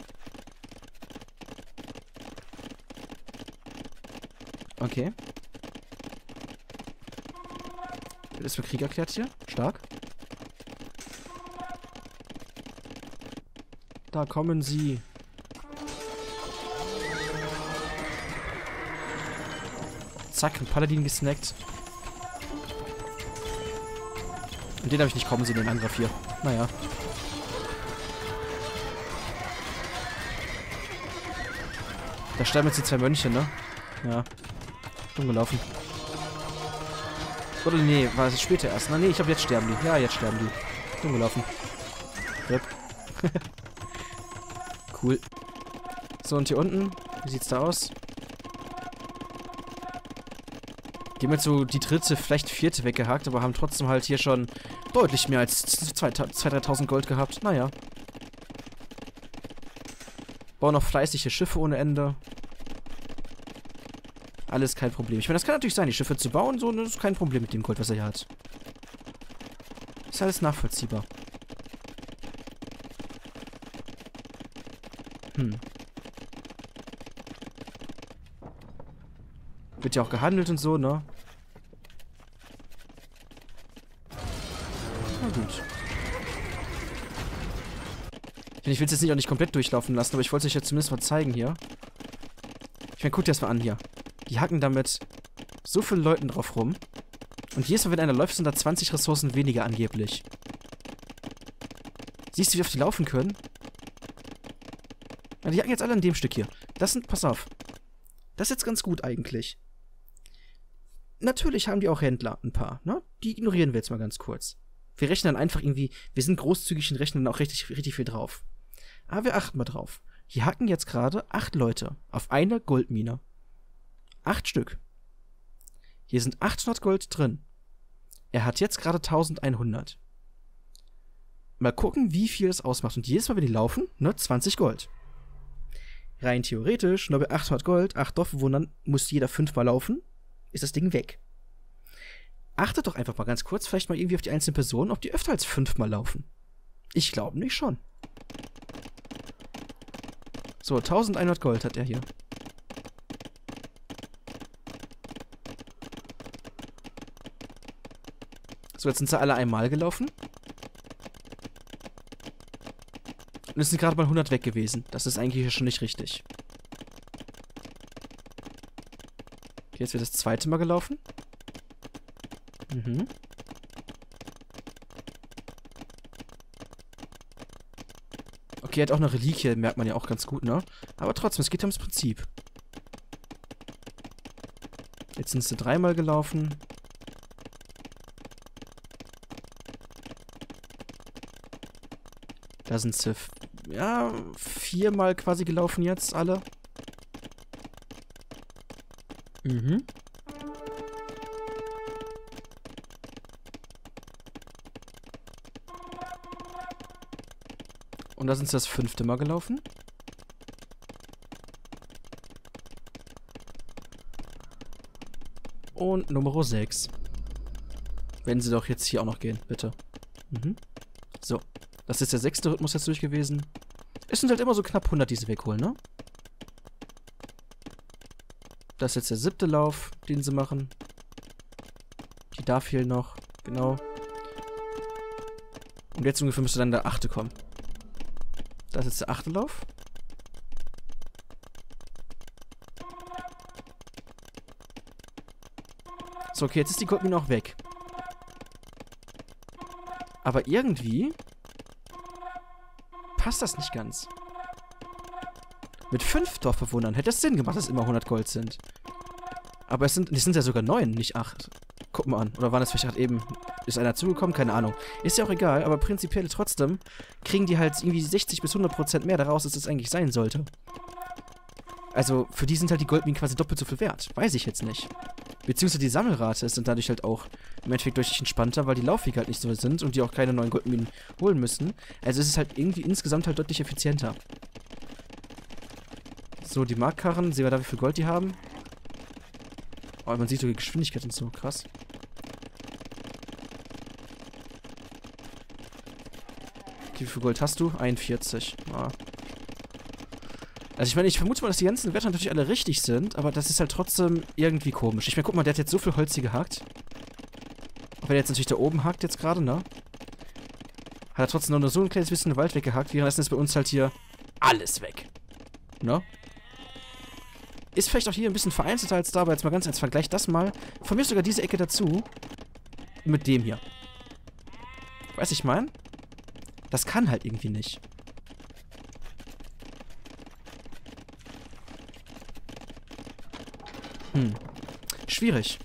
Okay. Wird das für Krieg erklärt hier? Stark. Da kommen sie. Zack, ein Paladin gesnackt. Und den habe ich nicht kommen sehen, den Angriff hier. Naja. Da sterben jetzt die zwei Mönche, ne? Ja. Dumm gelaufen. Oder nee, war es später erst? Na nee, ich glaube jetzt sterben die. Ja, jetzt sterben die. Dumm gelaufen. Yep. Cool. So, und hier unten, wie sieht's da aus? Die haben jetzt so die dritte, vielleicht vierte weggehakt, aber haben trotzdem halt hier schon deutlich mehr als zweitausend, dreitausend Gold gehabt. Naja. Bauen noch fleißige Schiffe ohne Ende. Alles kein Problem. Ich meine, das kann natürlich sein, die Schiffe zu bauen, so, das ist kein Problem mit dem Gold, was er hier hat. Ist alles nachvollziehbar. Hm. Wird ja auch gehandelt und so, ne? Na gut. Ich will es jetzt nicht auch nicht komplett durchlaufen lassen, aber ich wollte es euch jetzt zumindest mal zeigen hier. Ich meine, guckt dir das mal an hier. Die hacken damit so viele Leuten drauf rum. Und jedes Mal, wenn einer läuft, sind da zwanzig Ressourcen weniger angeblich. Siehst du, wie oft die laufen können? Ja, die hacken jetzt alle an dem Stück hier. Das sind, pass auf. Das ist jetzt ganz gut eigentlich. Natürlich haben die auch Händler, ein paar, ne? Die ignorieren wir jetzt mal ganz kurz. Wir rechnen dann einfach irgendwie, wir sind großzügig und rechnen dann auch richtig, richtig viel drauf. Aber wir achten mal drauf. Hier hacken jetzt gerade acht Leute auf eine Goldmine. Acht Stück. Hier sind achthundert Gold drin. Er hat jetzt gerade eintausendeinhundert. Mal gucken, wie viel das ausmacht. Und jedes Mal, wenn die laufen, ne, zwanzig Gold. Rein theoretisch, nur bei achthundert Gold, acht Dorfbewohnern, muss jeder fünfmal laufen, ist das Ding weg. Achtet doch einfach mal ganz kurz, vielleicht mal irgendwie auf die einzelnen Personen, ob die öfter als fünfmal laufen. Ich glaube nicht schon. So, eintausendeinhundert Gold hat er hier. So, jetzt sind sie alle einmal gelaufen. Und es sind gerade mal hundert weg gewesen. Das ist eigentlich schon nicht richtig. Okay, jetzt wird das zweite Mal gelaufen. Mhm. Okay, er hat auch eine Reliquie, merkt man ja auch ganz gut, ne? Aber trotzdem, es geht ums Prinzip. Jetzt sind sie dreimal gelaufen. Da sind sie, ja, viermal quasi gelaufen jetzt, alle. Mhm. Und da sind sie das fünfte Mal gelaufen. Und Nummer sechs. Wenn sie doch jetzt hier auch noch gehen, bitte. Mhm. So. Das ist der sechste Rhythmus jetzt durch gewesen. Es sind halt immer so knapp hundert, die sie wegholen, ne? Das ist jetzt der siebte Lauf, den sie machen. Die da fehlen noch. Genau. Und jetzt ungefähr müsste dann der achte kommen. Das ist jetzt der achte Lauf. So, okay, jetzt ist die Goldmine auch weg. Aber irgendwie passt das nicht ganz. Mit fünf Dorfbewohnern hätte es Sinn gemacht, dass es immer hundert Gold sind. Aber es sind, es sind ja sogar neun, nicht acht. Guck mal an. Oder waren das vielleicht gerade eben... Ist einer zugekommen? Keine Ahnung. Ist ja auch egal, aber prinzipiell trotzdem kriegen die halt irgendwie sechzig bis hundert Prozent mehr daraus, als es eigentlich sein sollte. Also, für die sind halt die Goldminen quasi doppelt so viel wert. Weiß ich jetzt nicht. Beziehungsweise die Sammelrate ist dann dadurch halt auch im Endeffekt deutlich entspannter, weil die Laufwege halt nicht so sind und die auch keine neuen Goldminen holen müssen. Also es ist halt irgendwie insgesamt halt deutlich effizienter. So, die Marktkarren. Sehen wir da, wie viel Gold die haben? Oh, man sieht so die Geschwindigkeit und so. Krass. Okay, wie viel Gold hast du? einundvierzig. Ah. Also ich meine, ich vermute mal, dass die ganzen Werte natürlich alle richtig sind, aber das ist halt trotzdem irgendwie komisch. Ich meine, guck mal, der hat jetzt so viel Holz hier gehackt. Auch wenn er jetzt natürlich da oben hackt jetzt gerade, ne? Hat er trotzdem noch nur so ein kleines bisschen Wald weggehackt. Währenddessen ist bei uns halt hier alles weg. Ne? Ist vielleicht auch hier ein bisschen vereinzelter als da, aber jetzt mal ganz als Vergleich das mal. Von mir sogar diese Ecke dazu. Mit dem hier. Weiß ich mein? Das kann halt irgendwie nicht. Hm. Schwierig.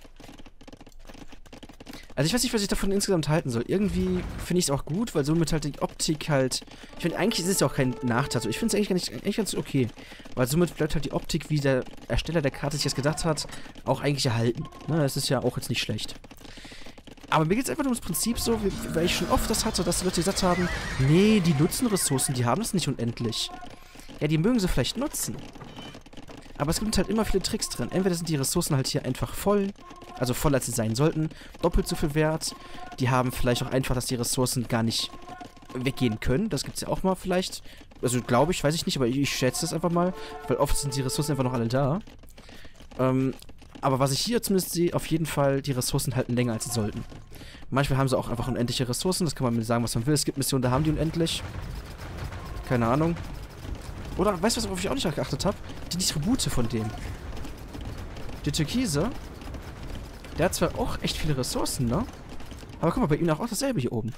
Also ich weiß nicht, was ich davon insgesamt halten soll. Irgendwie finde ich es auch gut, weil somit halt die Optik halt... Ich finde, eigentlich ist es ja auch kein Nachteil. Also ich finde es eigentlich, gar nicht, eigentlich ganz okay. Weil somit bleibt halt die Optik, wie der Ersteller der Karte sich das gedacht hat, auch eigentlich erhalten. Ne, das ist ja auch jetzt nicht schlecht. Aber mir geht es einfach nur ums Prinzip so, weil ich schon oft das hatte, dass die Leute gesagt haben, nee, die nutzen Ressourcen, die haben das nicht unendlich. Ja, die mögen sie vielleicht nutzen. Aber es gibt halt immer viele Tricks drin. Entweder sind die Ressourcen halt hier einfach voll, also voller als sie sein sollten, doppelt so viel Wert. Die haben vielleicht auch einfach, dass die Ressourcen gar nicht weggehen können. Das gibt es ja auch mal vielleicht. Also glaube ich, weiß ich nicht, aber ich, ich schätze das einfach mal, weil oft sind die Ressourcen einfach noch alle da. Ähm, aber was ich hier zumindest sehe, auf jeden Fall, die Ressourcen halten länger als sie sollten. Manchmal haben sie auch einfach unendliche Ressourcen, das kann man mir sagen, was man will. Es gibt Missionen, da haben die unendlich. Keine Ahnung. Oder, weißt du, worauf ich auch nicht geachtet habe? Die Tribute von dem. Der Türkise, der hat zwar auch echt viele Ressourcen, ne? Aber guck mal, bei ihm auch dasselbe hier oben.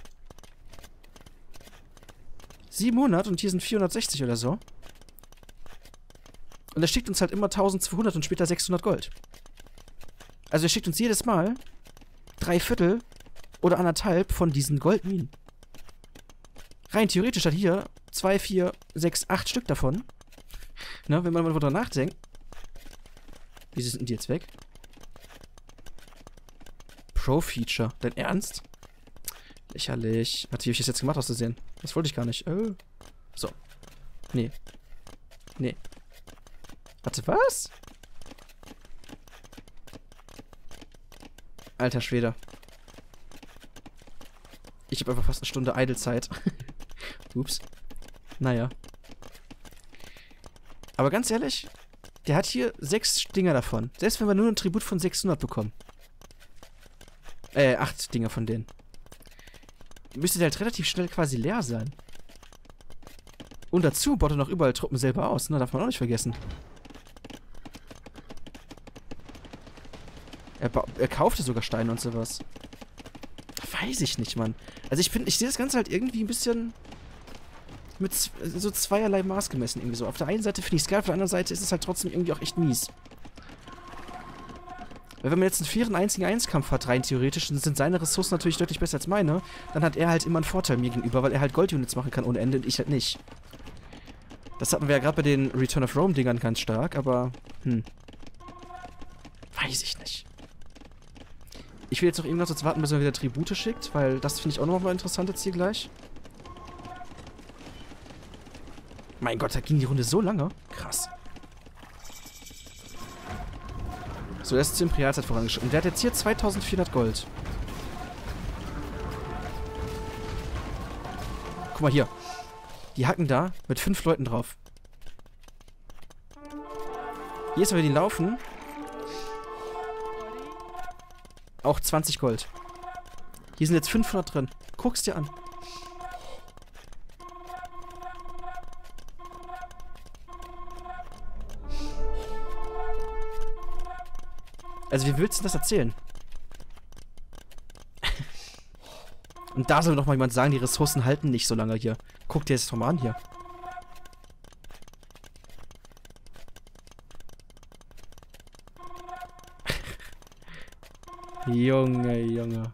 siebenhundert und hier sind vierhundertsechzig oder so. Und er schickt uns halt immer eintausendzweihundert und später sechshundert Gold. Also er schickt uns jedes Mal drei Viertel oder anderthalb von diesen Goldminen. Rein theoretisch hat hier zwei, vier, sechs, acht Stück davon. Na, wenn man mal drüber nachdenkt. Wieso sind die jetzt weg? Pro-Feature. Dein Ernst? Lächerlich. Warte, wie hab ich das jetzt gemacht, auszusehen? Das wollte ich gar nicht. Oh. So. Nee. Nee. Warte, was? Alter Schwede. Ich habe einfach fast eine Stunde Idle-Zeit. Ups. Naja. Aber ganz ehrlich, der hat hier sechs Dinger davon. Selbst wenn wir nur ein Tribut von sechshundert bekommen. Äh, acht Dinger von denen. Müsste der halt relativ schnell quasi leer sein. Und dazu baut er noch überall Truppen selber aus, ne? Darf man auch nicht vergessen. Er, er kaufte sogar Steine und sowas. Weiß ich nicht, Mann. Also ich finde, ich sehe das Ganze halt irgendwie ein bisschen mit so zweierlei Maß gemessen irgendwie so. Auf der einen Seite finde ich es geil, auf der anderen Seite ist es halt trotzdem irgendwie auch echt mies. Weil wenn man jetzt einen fairen eins gegen eins Kampf hat, rein theoretisch, dann sind seine Ressourcen natürlich deutlich besser als meine. Dann hat er halt immer einen Vorteil mir gegenüber, weil er halt Goldunits machen kann ohne Ende und ich halt nicht. Das hatten wir ja gerade bei den Return of Rome-Dingern ganz stark, aber, hm. Weiß ich nicht. Ich will jetzt noch irgendwas jetzt warten, bis er wieder Tribute schickt, weil das finde ich auch nochmal interessant jetzt hier gleich. Mein Gott, da ging die Runde so lange. Krass. So, er ist zur Imperialzeit vorangeschritten. Der hat jetzt hier zweitausendvierhundert Gold. Guck mal hier. Die hacken da mit fünf Leuten drauf. Jedes Mal, wenn die laufen, auch zwanzig Gold. Hier sind jetzt fünfhundert drin. Guck's dir an. Also, wie willst du das erzählen? Und da soll noch mal jemand sagen, die Ressourcen halten nicht so lange hier. Guck dir das doch mal an hier. Junge, Junge.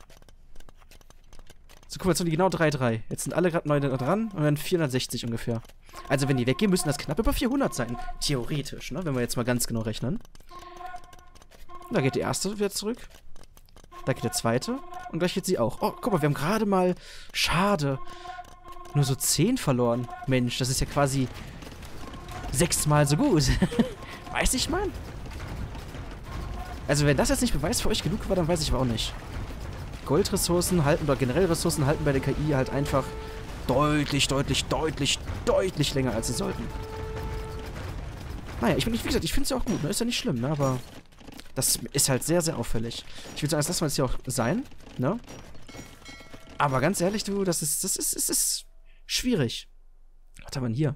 So, guck mal, jetzt sind die genau drei drei. Jetzt sind alle gerade neu dran und dann vierhundertsechzig ungefähr. Also, wenn die weggehen, müssen das knapp über vierhundert sein. Theoretisch, ne? Wenn wir jetzt mal ganz genau rechnen. Da geht die erste wieder zurück. Da geht der zweite. Und gleich geht sie auch. Oh, guck mal, wir haben gerade mal... Schade. Nur so zehn verloren. Mensch, das ist ja quasi... sechsmal so gut. Weiß ich, Mann. Also, wenn das jetzt nicht Beweis für euch genug war, dann weiß ich aber auch nicht. Goldressourcen halten, oder generell Ressourcen halten bei der K I halt einfach deutlich, deutlich, deutlich, deutlich länger, als sie sollten. Naja, ich bin nicht, wie gesagt, ich finde es ja auch gut, ne? Ist ja nicht schlimm, ne? Aber... Das ist halt sehr, sehr auffällig. Ich würde sagen, das lassen wir jetzt hier auch sein, ne? Aber ganz ehrlich, du, das ist, das ist, das ist schwierig. Was haben wir denn hier?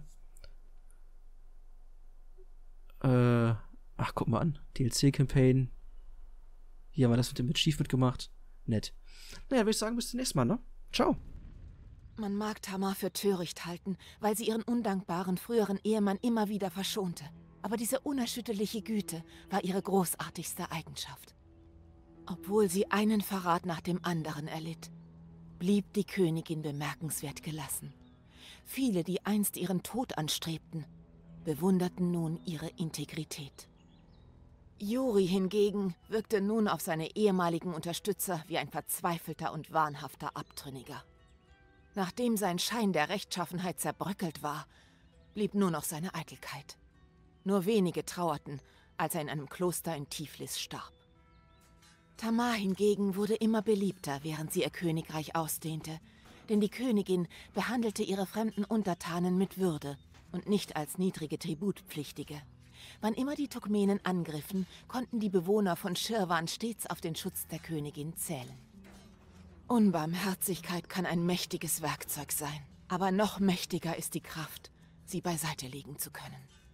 Äh, ach, guck mal an. D L C-Campaign. Hier haben wir das mit dem Achievement gemacht. Nett. Naja, würde ich sagen, bis zum nächsten Mal, ne? Ciao. Man mag Tamar für töricht halten, weil sie ihren undankbaren früheren Ehemann immer wieder verschonte. Aber diese unerschütterliche Güte war ihre großartigste Eigenschaft. Obwohl sie einen Verrat nach dem anderen erlitt, blieb die Königin bemerkenswert gelassen. Viele, die einst ihren Tod anstrebten, bewunderten nun ihre Integrität. Juri hingegen wirkte nun auf seine ehemaligen Unterstützer wie ein verzweifelter und wahnhafter Abtrünniger. Nachdem sein Schein der Rechtschaffenheit zerbröckelt war, blieb nur noch seine Eitelkeit. Nur wenige trauerten, als er in einem Kloster in Tiflis starb. Tamar hingegen wurde immer beliebter, während sie ihr Königreich ausdehnte, denn die Königin behandelte ihre fremden Untertanen mit Würde und nicht als niedrige Tributpflichtige. Wann immer die Turkmenen angriffen, konnten die Bewohner von Schirwan stets auf den Schutz der Königin zählen. Unbarmherzigkeit kann ein mächtiges Werkzeug sein, aber noch mächtiger ist die Kraft, sie beiseite legen zu können.